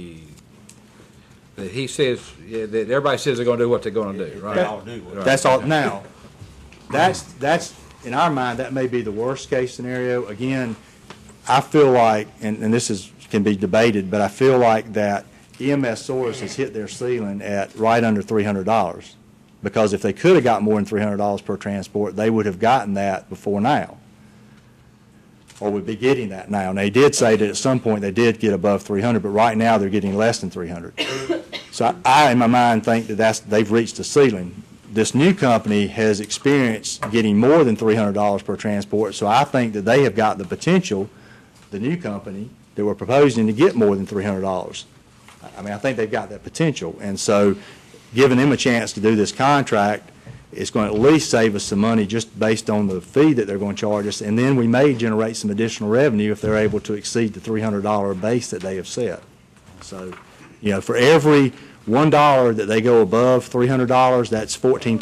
that he says, that everybody says they're going to do what they're going to do, right? that's all, now, that's, in our mind, that may be the worst-case scenario. Again, I feel like, and this can be debated, but I feel like that EMS Source has hit their ceiling at right under $300. Because if they could have got more than $300 per transport, they would have gotten that before now, or would be getting that now. And they did say that at some point they did get above 300, but right now they're getting less than 300. So I, in my mind, think that they've reached the ceiling. This new company has experienced getting more than $300 per transport, so I think that they have got the potential, the new company, that we're proposing to get more than $300. I mean, I think they've got that potential, and so giving them a chance to do this contract is going to at least save us some money just based on the fee that they're going to charge us, and then we may generate some additional revenue if they're able to exceed the $300 base that they have set. So, you know, for every $1 that they go above $300, that's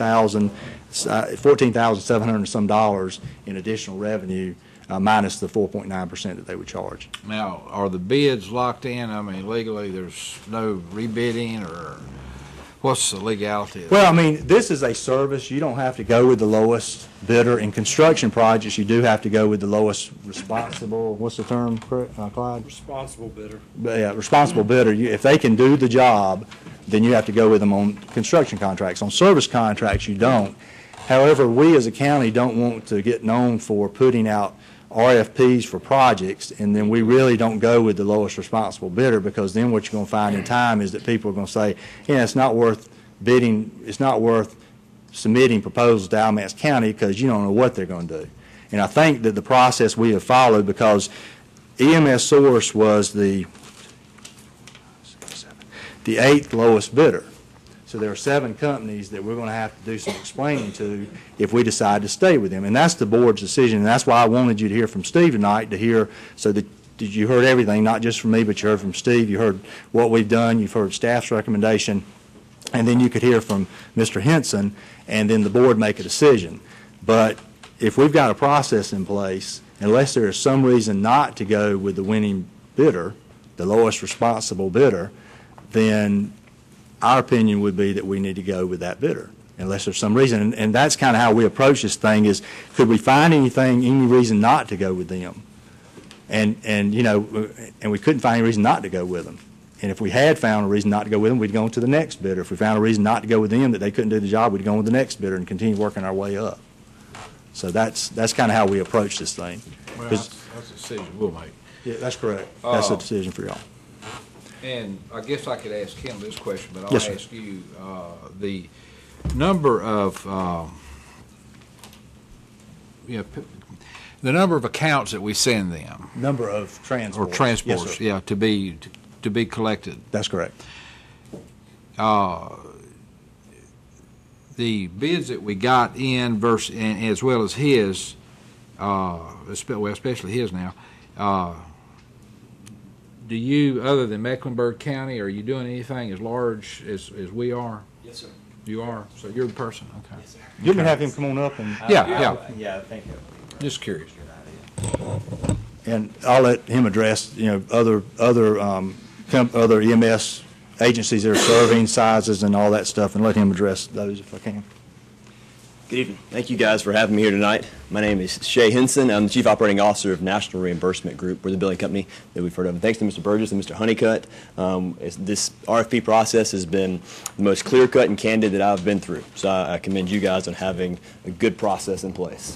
$14,700 and some dollars in additional revenue, minus the 4.9% that they would charge. Now, are the bids locked in? I mean, legally, there's no rebidding, or what's the legality of that? Well, I mean, this is a service. You don't have to go with the lowest bidder. In construction projects, you do have to go with the lowest responsible, what's the term, Clyde? Responsible bidder. Yeah, responsible bidder. If they can do the job, then you have to go with them on construction contracts. On service contracts, you don't. However, we as a county don't want to get known for putting out RFPs for projects, and then we really don't go with the lowest responsible bidder, because then what you're going to find in time is that people are going to say, yeah, it's not worth bidding, it's not worth submitting proposals to Alamance County because you don't know what they're going to do. And I think that the process we have followed, because EMS Source was the 8th lowest bidder. So there are 7 companies that we're going to have to do some explaining to if we decide to stay with them. And that's the board's decision, and that's why I wanted you to hear from Steve tonight, to hear so that you heard everything, not just from me, but you heard from Steve, you heard what we've done, you've heard staff's recommendation, and then you could hear from Mr. Henson, and then the board make a decision. But if we've got a process in place, unless there is some reason not to go with the winning bidder, the lowest responsible bidder, then our opinion would be that we need to go with that bidder, unless there's some reason. And that's kind of how we approach this thing is, could we find any reason not to go with them? And you know, and we couldn't find any reason not to go with them. And if we had found a reason not to go with them, we'd go to the next bidder. If we found a reason not to go with them, that they couldn't do the job, we'd go with the next bidder and continue working our way up. So that's kind of how we approach this thing. Well, that's a decision we'll make. Yeah, that's correct. That's a decision for y'all. And I guess I could ask him this question, but I'll Yes, sir. ask you, the number of, the number of accounts that we send them, Number of or transports. transports, Yes, sir. yeah, to be collected. That's correct. The bids that we got in versus, and as well as his, especially his now, do you, other than Mecklenburg County, are you doing anything as large as we are? Yes, sir. You are? So you're the person, okay. Yes, sir. You can have him come on up and. Yeah. Yeah, I think that would be great. Just curious. And I'll let him address, other EMS agencies that are serving, sizes and all that stuff, and let him address those if I can. Good evening. Thank you guys for having me here tonight. My name is Shay Henson. I'm the Chief Operating Officer of National Reimbursement Group. We're the billing company that we've heard of. And thanks to Mr. Burgess and Mr. Honeycutt, this RFP process has been the most clear-cut and candid that I've been through. So I commend you guys on having a good process in place.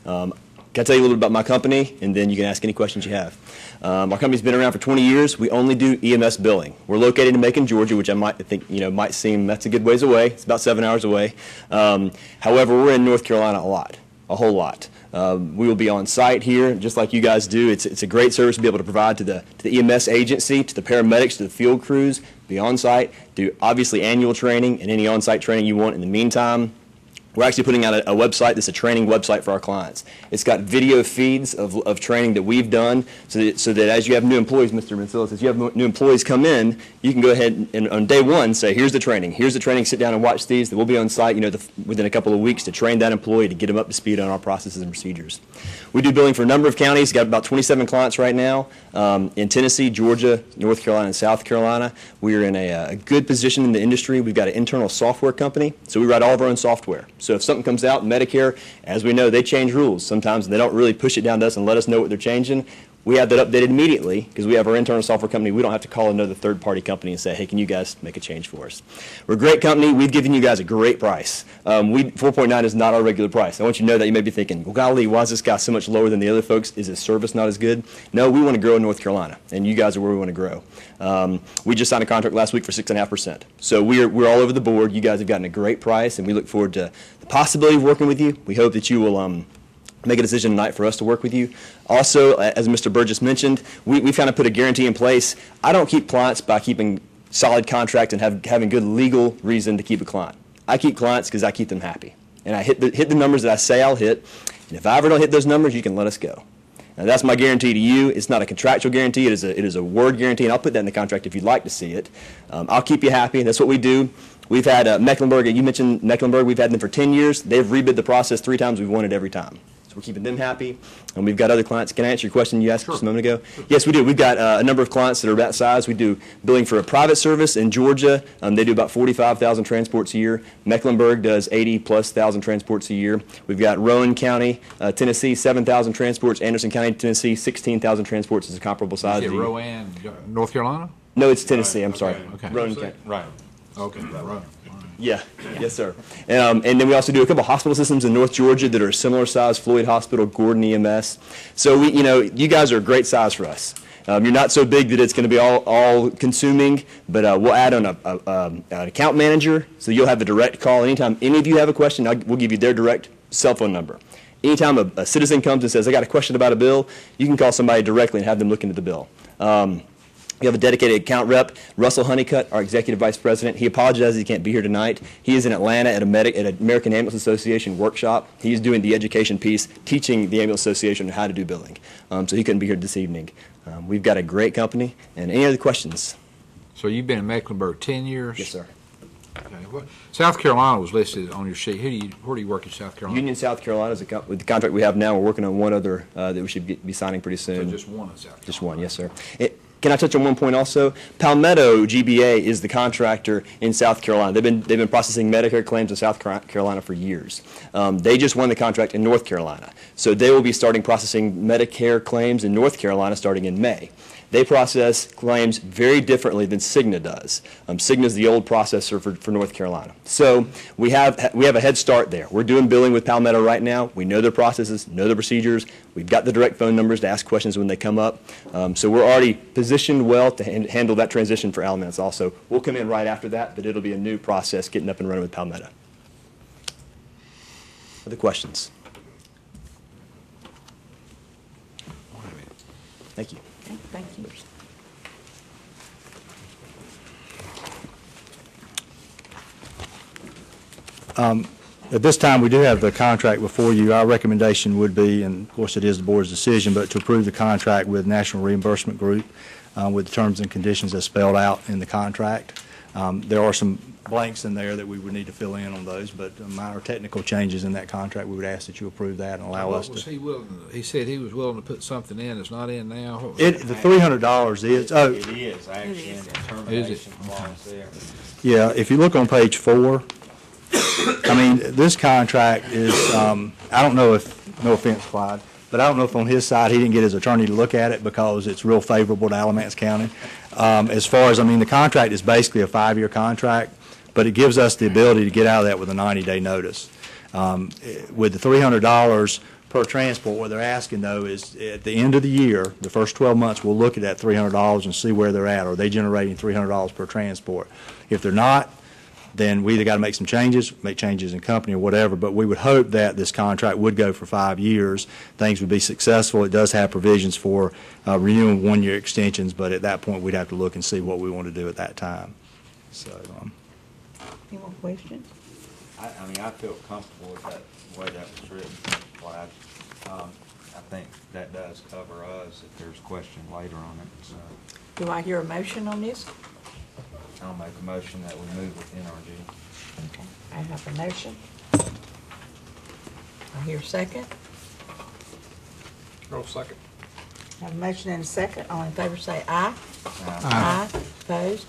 Can I tell you a little bit about my company, and then you can ask any questions you have. Our company's been around for 20 years. We only do EMS billing. We're located in Macon, Georgia, which I might seem that's a good ways away. It's about 7 hours away. However, we're in North Carolina a whole lot. We will be on site here, just like you guys do. It's a great service to be able to provide to the EMS agency, to the paramedics, to the field crews, be on site, do obviously annual training and any on-site training you want in the meantime. We're actually putting out a website that's a training website for our clients. It's got video feeds of training that we've done so that as you have new employees, Mr. Mancilis, as you have new employees come in, you can go ahead and on day one say, here's the training, sit down and watch these. That we'll be on site within a couple of weeks to train that employee to get them up to speed on our processes and procedures. We do billing for a number of counties, got about 27 clients right now in Tennessee, Georgia, North Carolina, and South Carolina. We are in a good position in the industry. We've got an internal software company, so we write all of our own software. So if something comes out, Medicare, as we know, they change rules sometimes, and they don't really push it down to us and let us know what they're changing. We have that updated immediately because we have our internal software company. We don't have to call another third-party company and say, hey, can you guys make a change for us? We're a great company. We've given you guys a great price. 4.9 is not our regular price. I want you to know that. You may be thinking, well, golly, why is this guy so much lower than the other folks? Is his service not as good? No, we want to grow in North Carolina, and you guys are where we want to grow. We just signed a contract last week for 6.5%. So we're all over the board. You guys have gotten a great price, and we look forward to the possibility of working with you. We hope that you will make a decision tonight for us to work with you. Also, as Mr. Burgess mentioned, we've kind of put a guarantee in place. I don't keep clients by keeping solid contracts and having good legal reason to keep a client. I keep clients because I keep them happy. And I hit the numbers that I say I'll hit. And if I ever don't hit those numbers, you can let us go. Now, that's my guarantee to you. It's not a contractual guarantee. It is a word guarantee, and I'll put that in the contract if you'd like to see it. I'll keep you happy. That's what we do. We've had Mecklenburg. You mentioned Mecklenburg. We've had them for 10 years. They've rebid the process 3 times. We've won it every time. So we're keeping them happy, and we've got other clients. Can I answer your question you asked just a moment ago? Yes, we do. We've got a number of clients that are that size. We do billing for a private service in Georgia. They do about 45,000 transports a year. Mecklenburg does 80,000+ transports a year. We've got Rowan County, Tennessee, 7,000 transports. Anderson County, Tennessee, 16,000 transports is a comparable size. Is it Rowan, North Carolina? No, it's Tennessee. I'm sorry. Okay. Rowan County. Right. Okay. Rowan. Yeah, yes, sir. And then we also do a couple hospital systems in North Georgia that are a similar size: Floyd Hospital, Gordon EMS. So you guys are a great size for us. You're not so big that it's going to be all consuming, but we'll add on an account manager, so you'll have a direct call anytime any of you have a question. We'll give you their direct cell phone number. Anytime a citizen comes and says, "I got a question about a bill," you can call somebody directly and have them look into the bill. We have a dedicated account rep, Russell Honeycutt, our Executive Vice President. He apologizes he can't be here tonight. He is in Atlanta at an American Ambulance Association workshop. He's doing the education piece, teaching the Ambulance Association how to do billing. So he couldn't be here this evening. We've got a great company. And any other questions? So you've been in Mecklenburg 10 years? Yes, sir. Okay. South Carolina was listed on your sheet. Where do you work in South Carolina? Union, South Carolina, with the contract we have now. We're working on one other that we should be signing pretty soon. So just one in South Carolina? Just one, yes, sir. Can I touch on one point also? Palmetto GBA is the contractor in South Carolina. They've been processing Medicare claims in South Carolina for years. They just won the contract in North Carolina. So they will be starting processing Medicare claims in North Carolina starting in May. They process claims very differently than Cigna does. Cigna is the old processor for North Carolina. So we have a head start there. We're doing billing with Palmetto right now. We know their processes, know their procedures. We've got the direct phone numbers to ask questions when they come up. So we're already positioned well to handle that transition for Alamance also. We'll come in right after that, but it'll be a new process getting up and running with Palmetto. Other questions? Thank you. Thank you. At this time, we do have the contract before you. Our recommendation would be, and of course it is the board's decision, but to approve the contract with National Reimbursement Group with the terms and conditions as spelled out in the contract. There are some blanks in there that we would need to fill in on those, but minor technical changes in that contract, we would ask that you approve that and allow us to. Was he willing? He said he was willing to put something in that's not in now. The $300 is. Oh, It is actually in the termination clause there. yeah. If you look on page 4, I mean, this contract is. I don't know if, no offense, Clyde, but I don't know if on his side he didn't get his attorney to look at it because it's real favorable to Alamance County. As far as, I mean, the contract is basically a 5-year contract, but it gives us the ability to get out of that with a 90-day notice. With the $300 per transport, what they're asking, though, is at the end of the year, the first 12 months, we'll look at that $300 and see where they're at. Are they generating $300 per transport? If they're not, then we either got to make some changes, make changes in company or whatever, but we would hope that this contract would go for 5 years. Things would be successful. It does have provisions for renewing 1-year extensions, but at that point, we'd have to look and see what we want to do at that time. So, Any more questions? I mean, I feel comfortable with that way that was written. Well, I think that does cover us if there's questions later on it. So Do I hear a motion on this? I'll make a motion that we move with NRG. Okay, I have a motion. I hear a second. I'll second. I have a motion and a second. All in favor say aye. Aye. Opposed?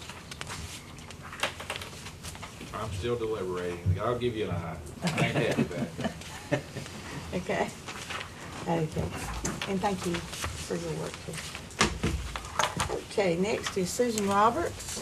I'm still deliberating. I'll give you an eye. I ain't happy with that. Okay. Okay. And thank you for your work too. Okay, next is Susan Roberts.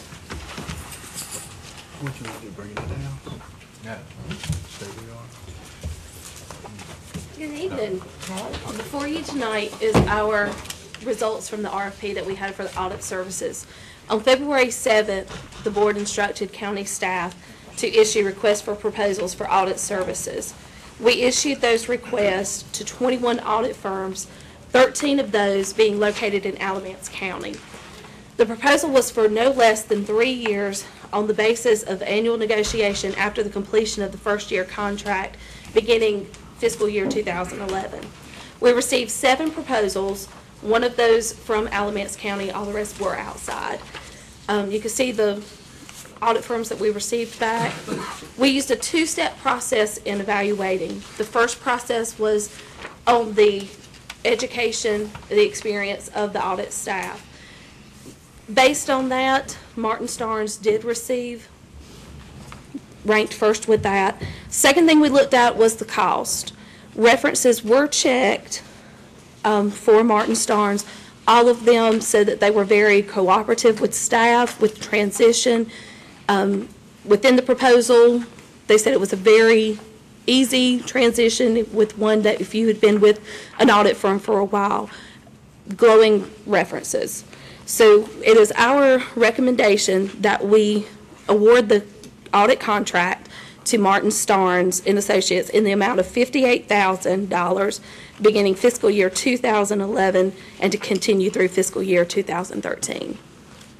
What you want to do, bring it down? No. Stay where you are? Good evening. Before you tonight is our results from the RFP that we had for the audit services. On February 7th, the board instructed county staff to issue requests for proposals for audit services. We issued those requests to 21 audit firms, 13 of those being located in Alamance County. The proposal was for no less than 3 years on the basis of annual negotiation after the completion of the first-year contract beginning fiscal year 2011. We received 7 proposals, one of those from Alamance County, all the rest were outside. You can see the audit firms that we received back. We used a 2-step process in evaluating. The first process was on the education, the experience of the audit staff. Based on that, Martin Starnes did receive, ranked first with that. Second thing we looked at was the cost. References were checked for Martin Starnes. All of them said that they were very cooperative with staff, with transition. Within the proposal, they said it was a very easy transition with one that if you had been with an audit firm for a while, glowing references. So it is our recommendation that we award the audit contract to Martin Starnes and Associates in the amount of $58,000 beginning fiscal year 2011 and to continue through fiscal year 2013.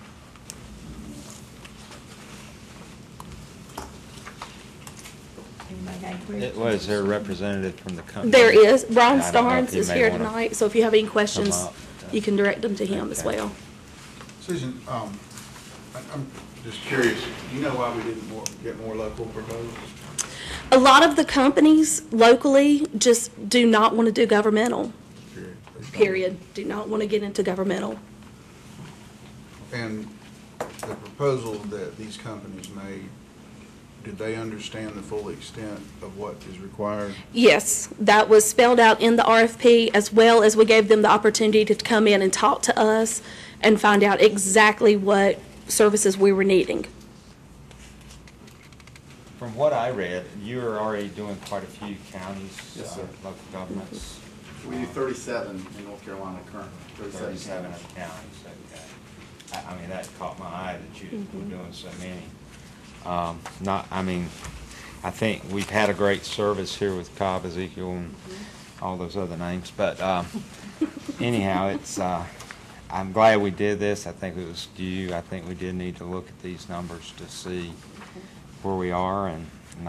County Commissioners? Was there a representative from the company? There is. Brian I don't know if Starnes you is may here wanna tonight, so if you have any questions, up. you can direct them to him as Okay. well. Susan, I'm just curious, do you know why we didn't get more local proposals? A lot of the companies locally just do not want to do governmental, period. Do not want to get into governmental. And the proposal that these companies made, did they understand the full extent of what is required? Yes, that was spelled out in the RFP, as well as we gave them the opportunity to come in and talk to us and find out exactly what services we were needing. From what I read, you're already doing quite a few counties, Yes, sir. local governments. We do 37 in North Carolina currently, 37 counties. counties, okay. I mean, that caught my eye that you were doing so many. I think we've had a great service here with Cobb, Ezekiel, and all those other names, but anyhow, I'm glad we did this. I think it was due. I think we did need to look at these numbers to see where we are, and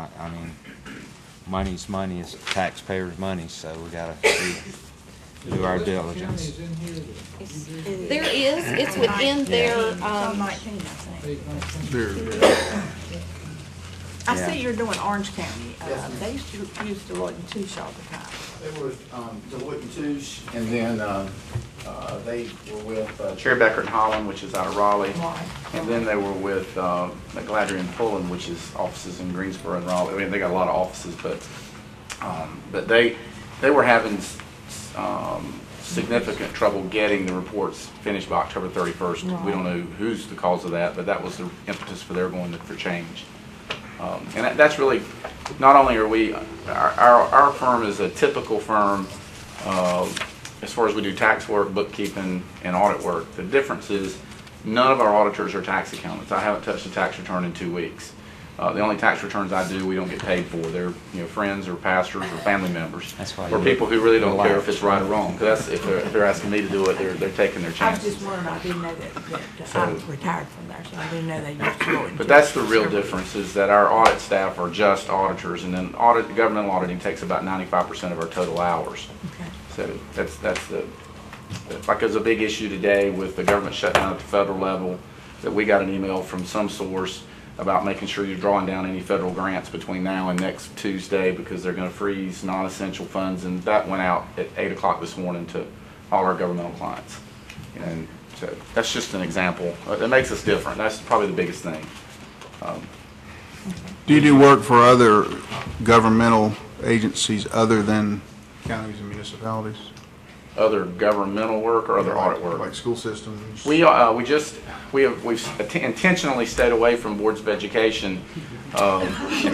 money's money is taxpayers' money, so we gotta do our diligence. There is, it's within their, It's on 19, I think. I see you're doing Orange County. They used to use Deloitte and Touche all the time. They were Deloitte and Touche, and then they were with Cherry Becker and Holland, which is out of Raleigh. And then they were with McGladrey and Pullen, which is offices in Greensboro and Raleigh. I mean, they got a lot of offices, but they were having significant trouble getting the reports finished by October 31st. Right. We don't know who's the cause of that, but that was the impetus for their going for change. And that's really, not only are we, our firm is a typical firm as far as we do tax work, bookkeeping, and audit work. The difference is none of our auditors are tax accountants. I haven't touched a tax return in 2 weeks. The only tax returns I do, we don't get paid for. They're friends or pastors or family members. That's why or people who really don't care if it's right or relax. wrong. Because if they're asking me to do it, they're taking their I was chances. just wondering, I didn't know that I was retired from there, so I didn't know they used Deloitte and But Touche. that's the real difference, is that our audit staff are just auditors, and then governmental auditing takes about 95% of our total hours. Okay. So that's like there's a big issue today with the government shutdown at the federal level, that we got an email from some source about making sure you're drawing down any federal grants between now and next Tuesday, because they're going to freeze non-essential funds, and that went out at 8 o'clock this morning to all our governmental clients. And so that's just an example. That makes us different. That's probably the biggest thing. Do you do work for other governmental agencies other than counties and municipalities? Other governmental work or other audit work? Like school systems? We've intentionally stayed away from boards of education. Probably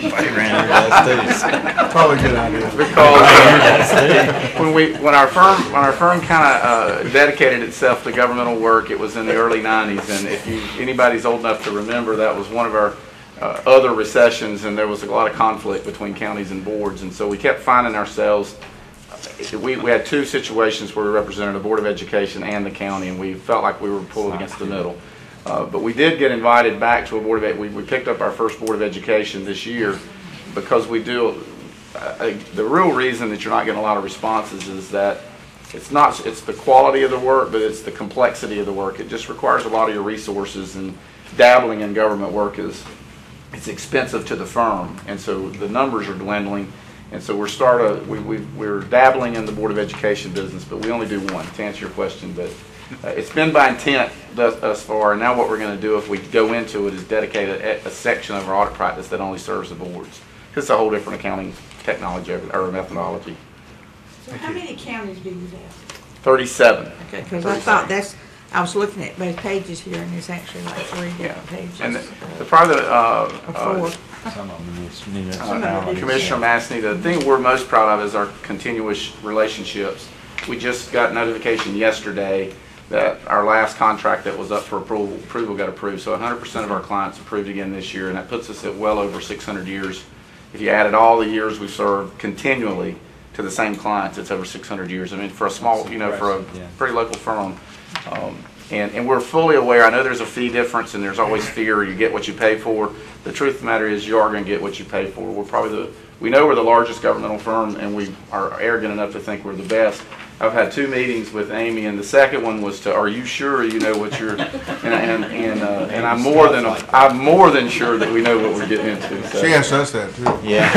a good idea. Because when our firm kind of dedicated itself to governmental work, it was in the early '90s, and if anybody's old enough to remember, that was one of our other recessions, and there was a lot of conflict between counties and boards, and so we kept finding ourselves. We had 2 situations where we represented a Board of Education and the county, and we felt like we were pulled against the middle. But we did get invited back to a Board of we picked up our first Board of Education this year, because we do, the real reason that you're not getting a lot of responses is that it's the quality of the work, but it's the complexity of the work. It just requires a lot of your resources, and dabbling in government work it's expensive to the firm, and so the numbers are dwindling. And so we're dabbling in the Board of Education business, but we only do one, to answer your question. But it's been by intent thus far, and now what we're going to do if we go into it is dedicate a section of our audit practice that only serves the boards. Because it's a whole different accounting technology or methodology. So how many counties do you have? 37. Okay, because I thought I was looking at both pages here, and there's actually like 3 different pages. And probably or 4. Some of them is Commissioner Massey, the thing we're most proud of is our continuous relationships. We just got notification yesterday that our last contract that was up for approval got approved. So 100% of our clients approved again this year, and that puts us at well over 600 years. If you added all the years we've served continually to the same clients, it's over 600 years. I mean, for a small, for a pretty local firm. And we're fully aware. I know there's a fee difference, and there's always fear you get what you pay for. The truth of the matter is you are going to get what you pay for. We're probably we know we're the largest governmental firm, and we are arrogant enough to think we're the best. I've had 2 meetings with Amy, and the second one was to, are you sure you know what you're, and I'm more than sure that we know what we're getting into. So. She asked us that, too. Yeah.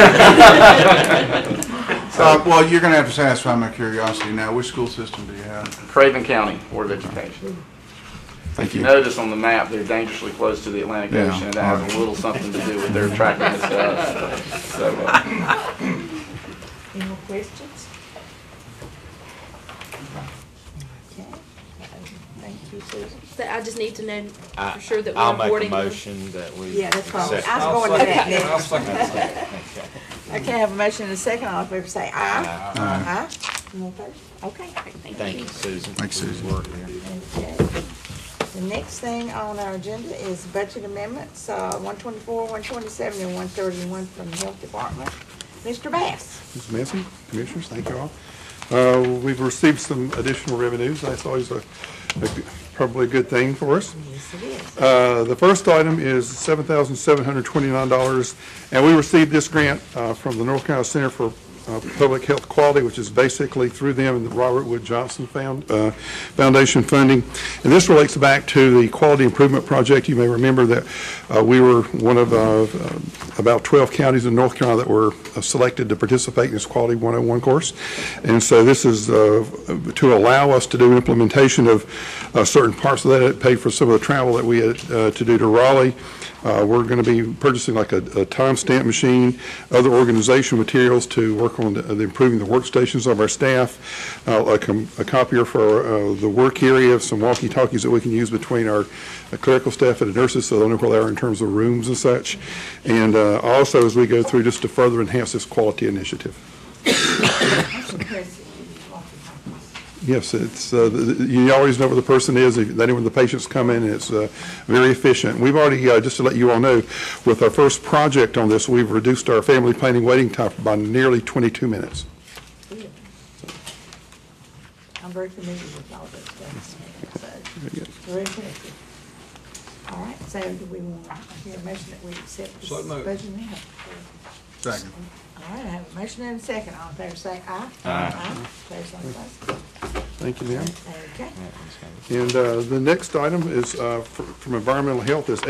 Well, you're going to have to satisfy my curiosity now. Which school system do you have? Craven County Board of Education. Thank If you you. notice on the map, they're dangerously close to the Atlantic Yeah, Ocean, and that has alright. a little something to do with their attractiveness to us. So, Any more questions? Okay. Thank you, Susan. That I just need to know for sure that I'll we're make a awarding them. motion that we. Yeah, that's fine. accept- I was going to that I'll next. second that. Okay, have a motion and a second. All in favor say aye. Aye. Aye. Any opposed? Okay. Thank you, Susan. Thanks, for your Susan. work here. Okay. The next thing on our agenda is budget amendments, 124, 127, and 131 from the Health Department. Mr. Bass. Ms. Massey, Commissioners, thank you all. We've received some additional revenues. That's always probably a good thing for us. Yes, it is. The first item is $7,729, and we received this grant from the North Carolina Center for Public Health Quality, which is basically through them and the Robert Wood Johnson Foundation funding. And this relates back to the Quality Improvement Project. You may remember that we were one of about 12 counties in North Carolina that were selected to participate in this Quality 101 course. And so this is to allow us to do implementation of certain parts of that. It paid for some of the travel that we had to do to Raleigh. We're going to be purchasing like a timestamp machine, other organization materials to work on improving the workstations of our staff, a copier for the work area, some walkie-talkies that we can use between our clerical staff and the nurses so they'll know where they are in terms of rooms and such. And also as we go through just to further enhance this quality initiative. That's impressive. Yes, it's, you always know where the person is, they know when the patients come in, and it's very efficient. We've already, just to let you all know, with our first project on this, we've reduced our family planning waiting time by nearly 22 minutes. I'm very familiar with all those things. So, very impressive. All right, so do we want to hear a motion that we accept this So moved. budget now? Second. All right, I have a motion and a second. All in favor say aye. Aye. Opposed, like that. Thank you, ma'am. Okay. And the next item is from Environmental Health is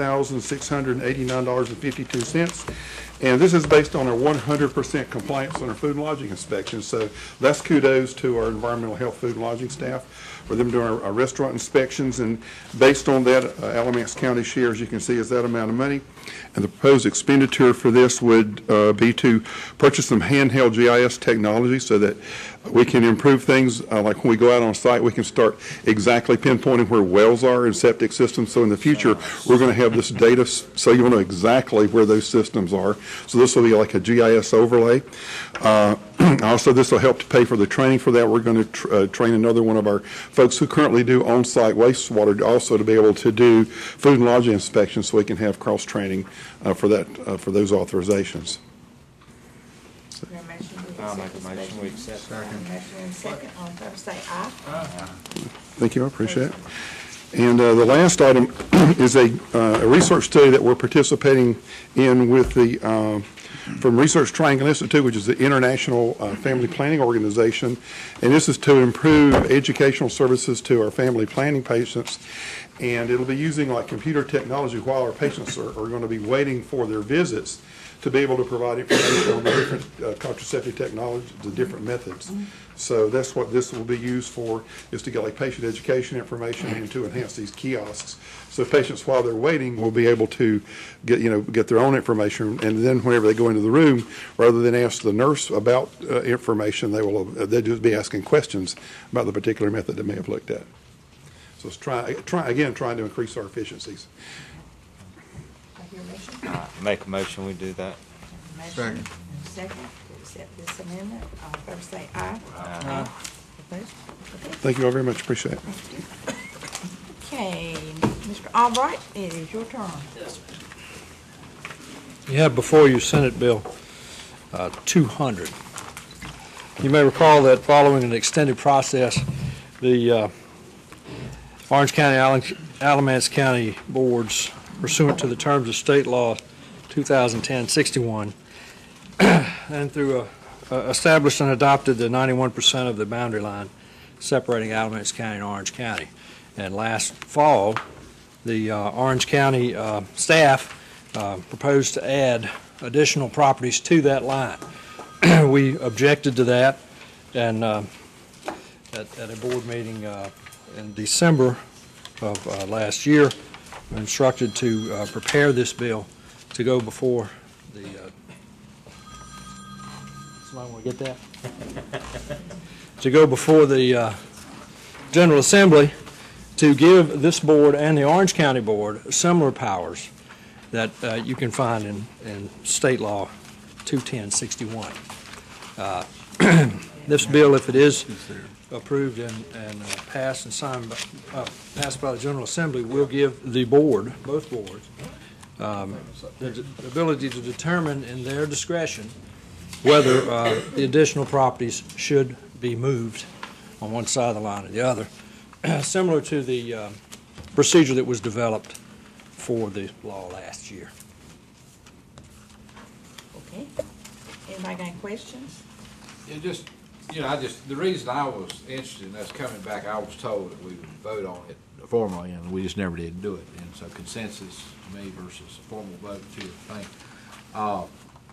$18,689.52. And this is based on our 100% compliance on our food and lodging inspections. So that's kudos to our Environmental Health food and lodging staff for them doing our restaurant inspections. And based on that, Alamance County share, as you can see, is that amount of money. And the proposed expenditure for this would be to purchase some handheld GIS technology so that we can improve things, like when we go out on site, we can start exactly pinpointing where wells are in septic systems. So in the future, we're going to have this data so you'll know exactly where those systems are. So this will be like a GIS overlay. Also, this will help to pay for the training for that. We're going to train another one of our folks who currently do on-site wastewater also to be able to do food and lodging inspections so we can have cross-training for that, for those authorizations. I'll make a motion, we accept. Motion and a second. All in favor say aye. Thank you, I appreciate it. And the last item is a research study that we're participating in with the from Research Triangle Institute, which is the international family planning organization. And this is to improve educational services to our family planning patients. And it'll be using like computer technology while our patients are going to be waiting for their visits to be able to provide information on the different contraceptive technologies, the different methods. So that's what this will be used for, is to get like patient education information and to enhance these kiosks. So patients, while they're waiting, will be able to get their own information, and then whenever they go into the room, rather than ask the nurse about information, they'll just be asking questions about the particular method they may have looked at. So it's trying to increase our efficiencies. Make a motion, we do that. Motion and a second to accept this amendment. All in favor say aye. Aye. Opposed? Okay. Thank you all very much, appreciate it. Okay, Mr. Albright, it is your turn. You have before you Senate Bill 200. You may recall that following an extended process, the Orange County, Alamance County boards, pursuant to the terms of State Law 2010-61, and through established and adopted the 91% of the boundary line separating Alamance County and Orange County. And last fall, the Orange County staff proposed to add additional properties to that line. We objected to that, and at a board meeting in December of last year, we're instructed to prepare this bill to go before the somebody want to get that? To go before the General Assembly to give this board and the Orange County Board similar powers that you can find in State Law 21061. This bill, if it is approved and passed and signed passed by the General Assembly, will give the board, both boards, the ability to determine in their discretion whether the additional properties should be moved on one side of the line or the other, similar to the procedure that was developed for the law last year. Okay. Anybody got any questions? Yeah, just, the reason I was interested in us coming back, I was told that we would vote on it formally, and we just never did do it. And so consensus to me versus a formal vote to the thing.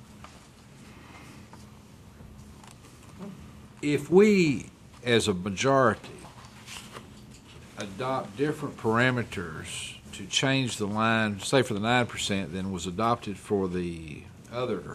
If we, as a majority, adopt different parameters to change the line, say for the 9%, than was adopted for the other,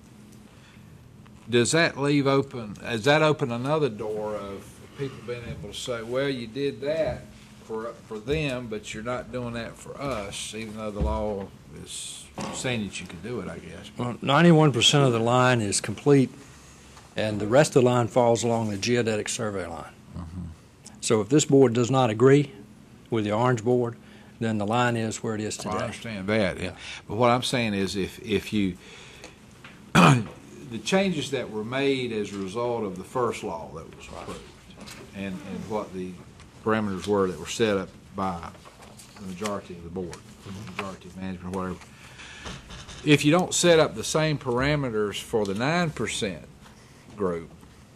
does that leave open, does that open another door of people being able to say, well, you did that for them, but you're not doing that for us, even though the law is saying that you can do it, I guess? Well, 91% of the line is complete, and the rest of the line falls along the geodetic survey line. So if this board does not agree with the Orange Board, then the line is where it is today. Well, I understand that, yeah. But what I'm saying is if you, the changes that were made as a result of the first law that was approved, and what the parameters were that were set up by the majority of the board, majority of management, whatever, if you don't set up the same parameters for the 9% group,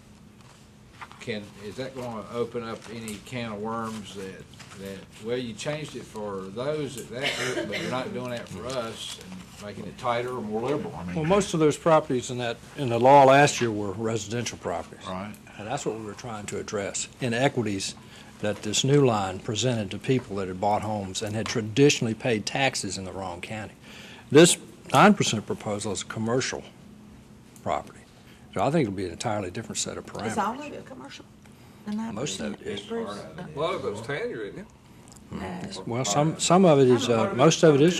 is that going to open up any can of worms that well, you changed it for those at that group, but you're not doing that for us, and making it tighter or more liberal? I mean, Well, most of those properties in the law last year were residential properties. Right. And that's what we were trying to address, inequities that this new line presented to people that had bought homes and had traditionally paid taxes in the wrong county. This 9% proposal is a commercial property. So I think it'll be an entirely different set of parameters. Is all of it commercial? Most of it is. A lot of it's tenure, isn't it? Well, some of it is, most of it is.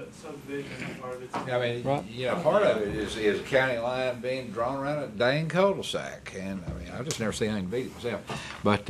I mean, part of it is a county line being drawn around a dang cul-de-sac, and I mean, I've just never seen anything beat it myself. But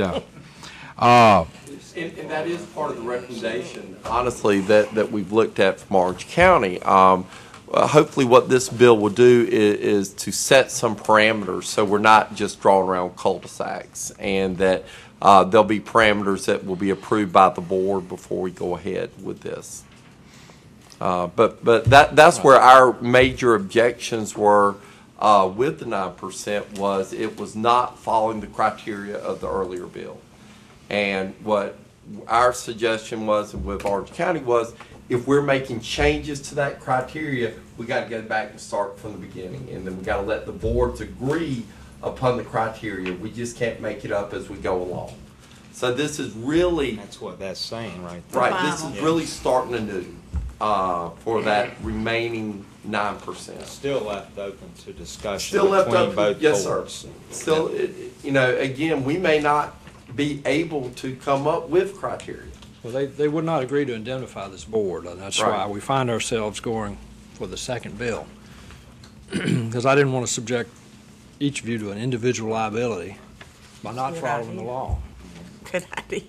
and that is part of the recommendation, honestly, that we've looked at from Orange County. Hopefully what this bill will do is to set some parameters so we're not just drawing around cul-de-sacs, and that there'll be parameters that will be approved by the board before we go ahead with this. But that's where our major objections were with the 9% was it was not following the criteria of the earlier bill. And what our suggestion was with Orange County was, if we're making changes to that criteria, we got to go back and start from the beginning, and then we got to let the boards agree upon the criteria. We just can't make it up as we go along. So this is really, that's what that's saying right there. Right, this is really starting anew for that remaining 9%. Still left open to discussion Still left between open, both yes, boards. sir. Still, again, we may not be able to come up with criteria. Well, they would not agree to indemnify this board, and that's Right. why we find ourselves going for the second bill. Because I didn't want to subject each of you to an individual liability by not Good following idea. the law. Good idea.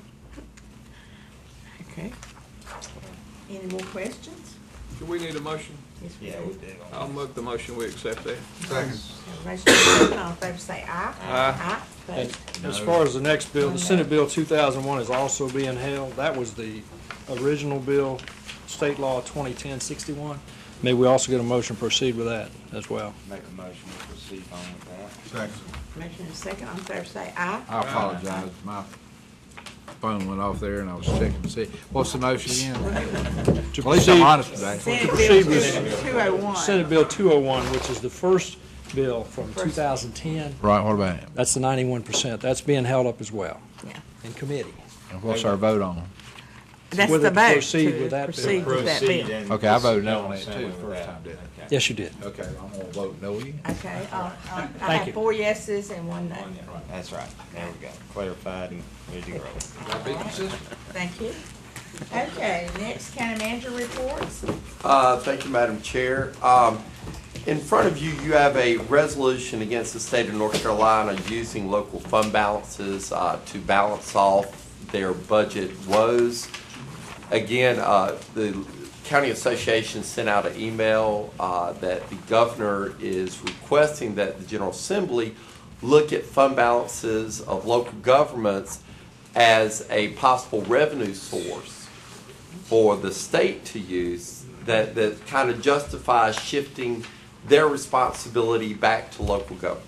Okay. Any more questions? Do we need a motion? Yes, we Yeah, do. we did. I'll move the motion, we accept that. Second. Motion is second. All in favor say aye. Aye. And Opposed? as far as the next bill, the Senate Bill 2001 is also being held. That was the original bill, State Law 2010-61. May we also get a motion to proceed with that as well? Make a motion to proceed on with that. Second. Motion and second, all in favor say aye. I apologize, my phone went off there and I was checking to see. What's the motion again? To At least I'm proceed- honest today. Senate proceed Bill with 201. Senate Bill 201, which is the first bill from 2010. Right, what about it? That's the 91%. That's being held up as well. Yeah. In committee. And what's our vote on it? That's Whether the to vote proceed to with that bill. proceed with that bill. Okay, I voted no on that too the first time, didn't I? Yes, you did. Okay, I'm gonna vote no again. Okay, I Thank you. have 4 yeses and 1 no. That's right. There we go. Clarified and ready to go. Be consistent. Thank you. Okay, next, county manager reports. Thank you, Madam Chair. In front of you, you have a resolution against the state of North Carolina using local fund balances to balance off their budget woes. Again, the County Association sent out an email that the governor is requesting that the General Assembly look at fund balances of local governments as a possible revenue source for the state to use that kind of justifies shifting their responsibility back to local governments.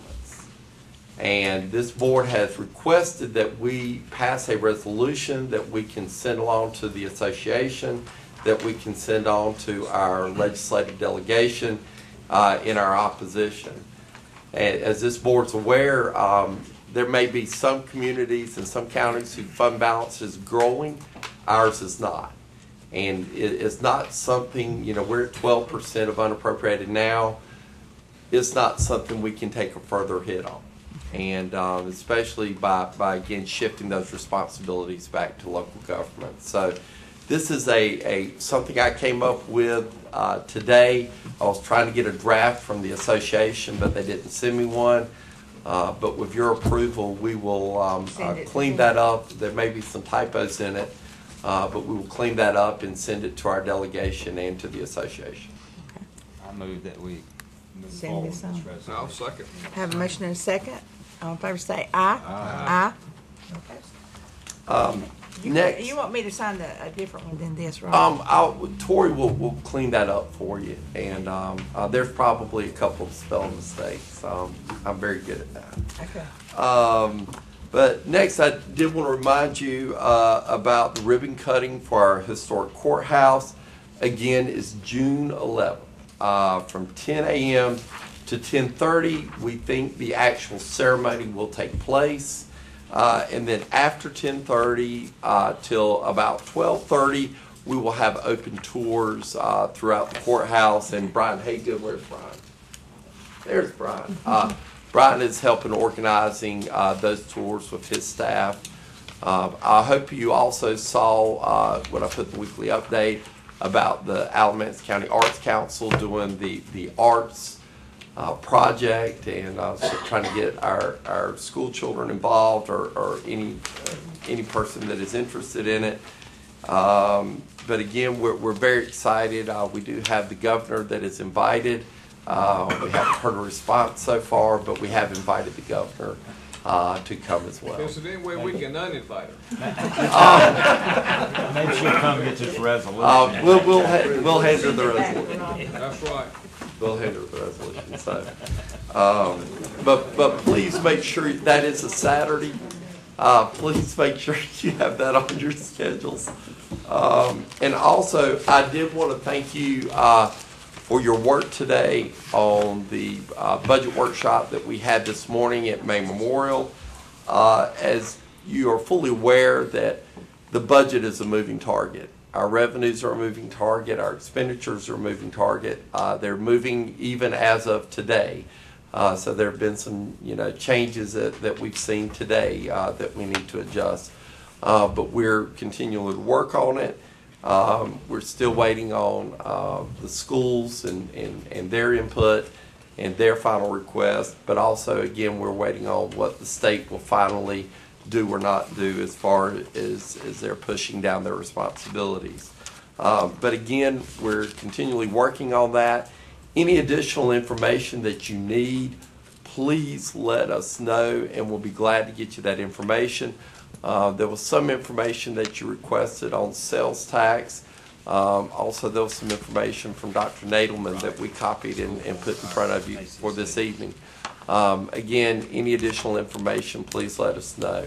And this board has requested that we pass a resolution that we can send along to the association, that we can send on to our legislative delegation in our opposition. And as this board's aware, there may be some communities and some counties whose fund balance is growing. Ours is not. And it's not something, we're at 12% of unappropriated now. It's not something we can take a further hit on. And especially by again, shifting those responsibilities back to local government. So this is something I came up with today. I was trying to get a draft from the association, but they didn't send me one. But with your approval, we will clean that up. There may be some typos in it, but we will clean that up and send it to our delegation and to the association. I move that we move Send forward this with this on. resolution. I'll second. Have a motion and a second. All in favor say aye. Aye. Okay. Next. You want me to sign a different one than this, right? Tori will clean that up for you, and there's probably a couple of spelling mistakes. I'm very good at that. Okay. But next, I did want to remind you about the ribbon cutting for our historic courthouse. Again, it's June 11th from 10 a.m. to 10:30. We think the actual ceremony will take place. And then after 10:30 till about 12:30, we will have open tours throughout the courthouse. And Brian Haygood, where's Brian? There's Brian. Brian is helping organizing those tours with his staff. I hope you also saw what I put in the weekly update about the Alamance County Arts Council doing the arts project, and trying to get our school children involved or any person that is interested in it. But again, we're very excited. We do have the governor that is invited. We haven't heard a response so far, but we have invited the governor to come as well. Is there any way we can uninvite her? Maybe she'll come get this resolution. We'll handle the resolution. That's right. We'll handle the resolution. So, but please make sure that is a Saturday. Please make sure you have that on your schedules. And also, I did want to thank you for your work today on the budget workshop that we had this morning at May Memorial. As you are fully aware that the budget is a moving target. Our revenues are a moving target. Our expenditures are a moving target. They're moving even as of today. So there have been some, changes that we've seen today that we need to adjust. But we're continuing to work on it. We're still waiting on the schools and their input and their final request. But also, again, we're waiting on what the state will finally do or not do as far as they're pushing down their responsibilities. But again, we're continually working on that. Any additional information that you need, please let us know, and we'll be glad to get you that information. There was some information that you requested on sales tax. Also, there was some information from Dr. Nadelman that we copied and put in front of you for this evening. Again, any additional information, please let us know.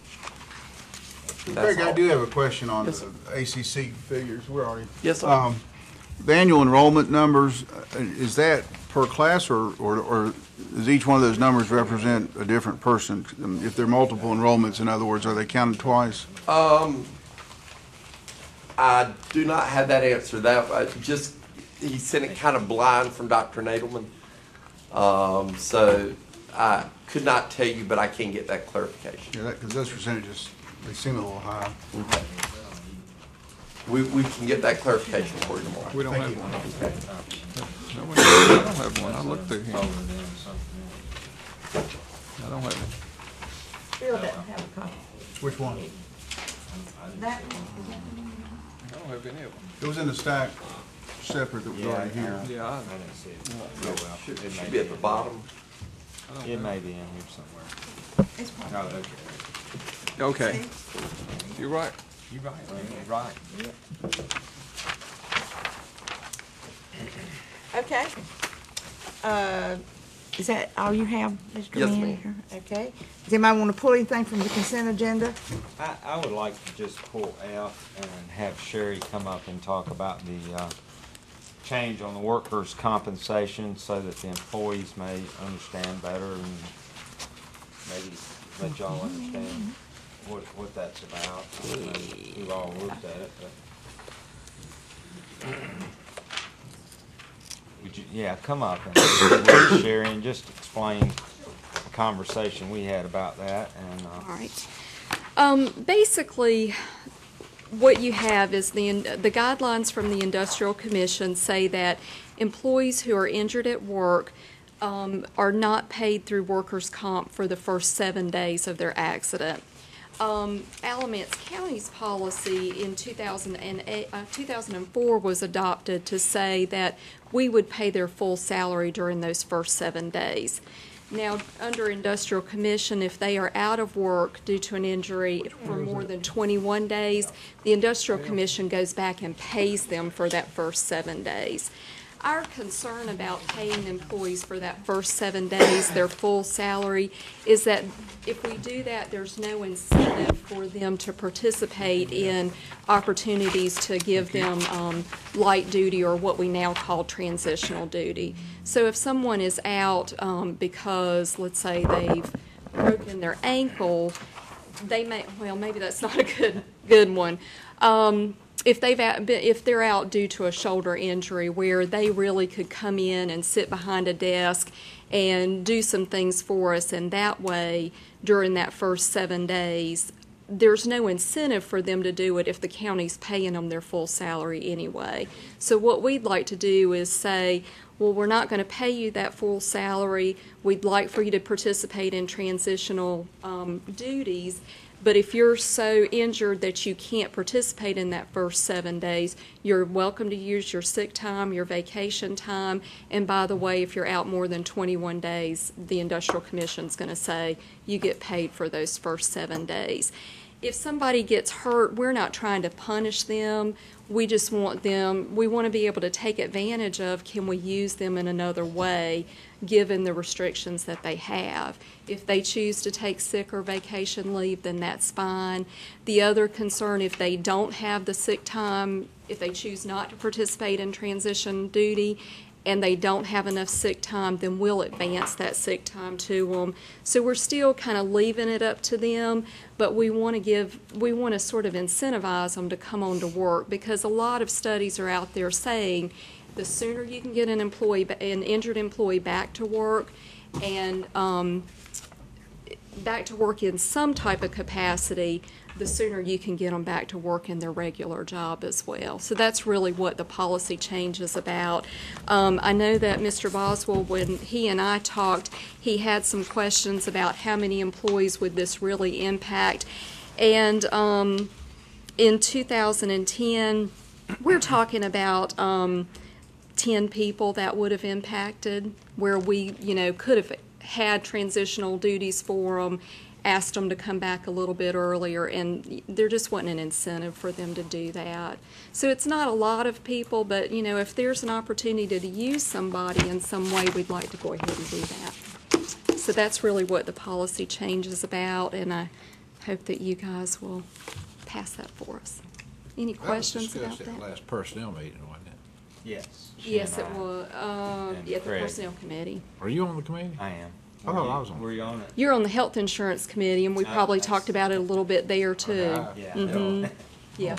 Greg, I do have a question on the ACC figures. Where are you? Yes, sir. The annual enrollment numbers, is that per class, or does each one of those numbers represent a different person? If there are multiple enrollments, in other words, are they counted twice? I do not have that answer. He sent it kind of blind from Dr. Nadelman. So I could not tell you, but I can get that clarification. Yeah, because those percentages, they seem a little high. Okay. We can get that clarification for you tomorrow. We don't Thank have you. one. I don't have one. I looked through here. I don't have one. Bill doesn't have a copy. Which one? That I don't have any of them. It was in the stack separate that was already here. Yeah, I didn't see it. Oh, well. It should be at the bottom. It may be in here somewhere. It's fine. Oh, okay. Okay. You're right. You're right, you're right. Okay. Is that all you have, Mr. Yes, ma'am. Manager? Okay. Does anybody want to pull anything from the consent agenda? I would like to just pull F and have Sherry come up and talk about the change on the workers' compensation so that the employees may understand better and maybe let y'all understand what that's about. We've all looked at it, but. Would you, yeah, come up and with Sherry and just explain the conversation we had about that. And all right. Basically, what you have is the guidelines from the Industrial Commission say that employees who are injured at work are not paid through workers' comp for the first 7 days of their accident. Alamance County's policy in 2004 was adopted to say that we would pay their full salary during those first 7 days. Now, under Industrial Commission, if they are out of work due to an injury for more than 21 days, the Industrial Commission goes back and pays them for that first 7 days. Our concern about paying employees for that first 7 days, their full salary, is that if we do that, there's no incentive for them to participate in opportunities to give them light duty or what we now call transitional duty. So if someone is out because, let's say, they've broken their ankle, they may, well, maybe that's not a good one. If they're out due to a shoulder injury where they really could come in and sit behind a desk and do some things for us, and that way, during that first 7 days, there's no incentive for them to do it if the county's paying them their full salary anyway. So what we'd like to do is say, well, we're not going to pay you that full salary. We'd like for you to participate in transitional duties. But if you're so injured that you can't participate in that first 7 days, you're welcome to use your sick time, your vacation time. And by the way, if you're out more than 21 days, the Industrial Commission's going to say you get paid for those first 7 days. If somebody gets hurt, we're not trying to punish them. We just want them, we want to be able to take advantage of, can we use them in another way, given the restrictions that they have. If they choose to take sick or vacation leave, then that's fine. The other concern, if they don't have the sick time, if they choose not to participate in transition duty, and they don't have enough sick time, then we'll advance that sick time to them. So we're still kind of leaving it up to them, but we want to sort of incentivize them to come on to work, because a lot of studies are out there saying the sooner you can get an injured employee back to work, and back to work in some type of capacity, the sooner you can get them back to work in their regular job as well. So that's really what the policy change is about. I know that Mr. Boswell, when he and I talked, he had some questions about how many employees would this really impact. And in 2010, we're talking about 10 people that would have impacted, where we, could have had transitional duties for them, asked them to come back a little bit earlier, and there just wasn't an incentive for them to do that. So it's not a lot of people, but, you know, if there's an opportunity to use somebody in some way, we'd like to go ahead and do that. So that's really what the policy change is about, and I hope that you guys will pass that for us. Any questions about That was discussed at that? last personnel meeting, wasn't it? Yes. Yes, it was, and at the Craig. Personnel Committee. Are you on the committee? I am. Oh, I was on. Were you on it? You're on the Health Insurance Committee, and we probably talked about it a little bit there, too. Yeah. Mhm. Yeah.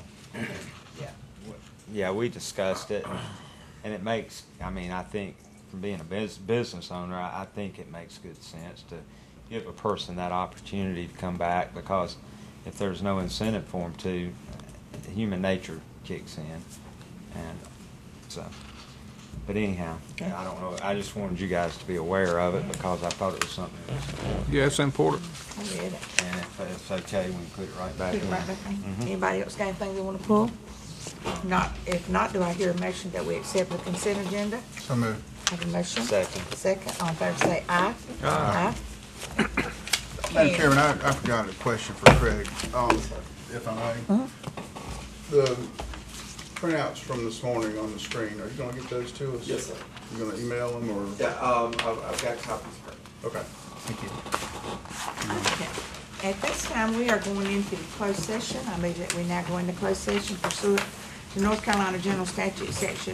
Yeah, we discussed it, and it makes, I mean, I think, from being a business owner, I think it makes good sense to give a person that opportunity to come back, because if there's no incentive for them to, human nature kicks in, and so. But anyhow, I don't know, I just wanted you guys to be aware of it, because I thought it was something that was, Yeah, it's important. I read it. and if it's okay, we can put it right back Keep in. it right back in. Mhm. Anybody else got anything they want to pull? If not, do I hear a motion that we accept the consent agenda? So moved. Have a motion? Second. Second, all in favor say aye. Aye. Madam Chairman, I forgot a question for Craig, if I may. The printouts from this morning on the screen, are you gonna get those to us? Yes, sir. You gonna email them, or? Yeah, I've got copies. Okay, thank you. Okay. At this time, we are going into closed session. I move that we now go into closed session pursuant to North Carolina General Statute, Section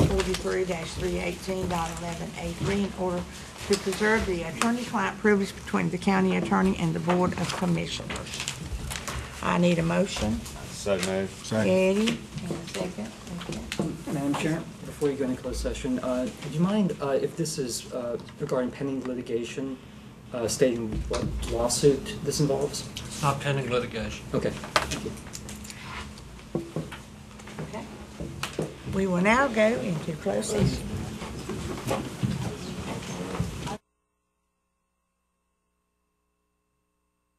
143-318.11A3, in order to preserve the attorney-client privilege between the county attorney and the Board of Commissioners. I need a motion. So moved. Eddie, and a second. Okay. Madam Chair, before you go into closed session, would you mind if this is regarding pending litigation, stating what lawsuit this involves? It's not pending litigation. Okay, thank you. Okay. We will now go into closed session.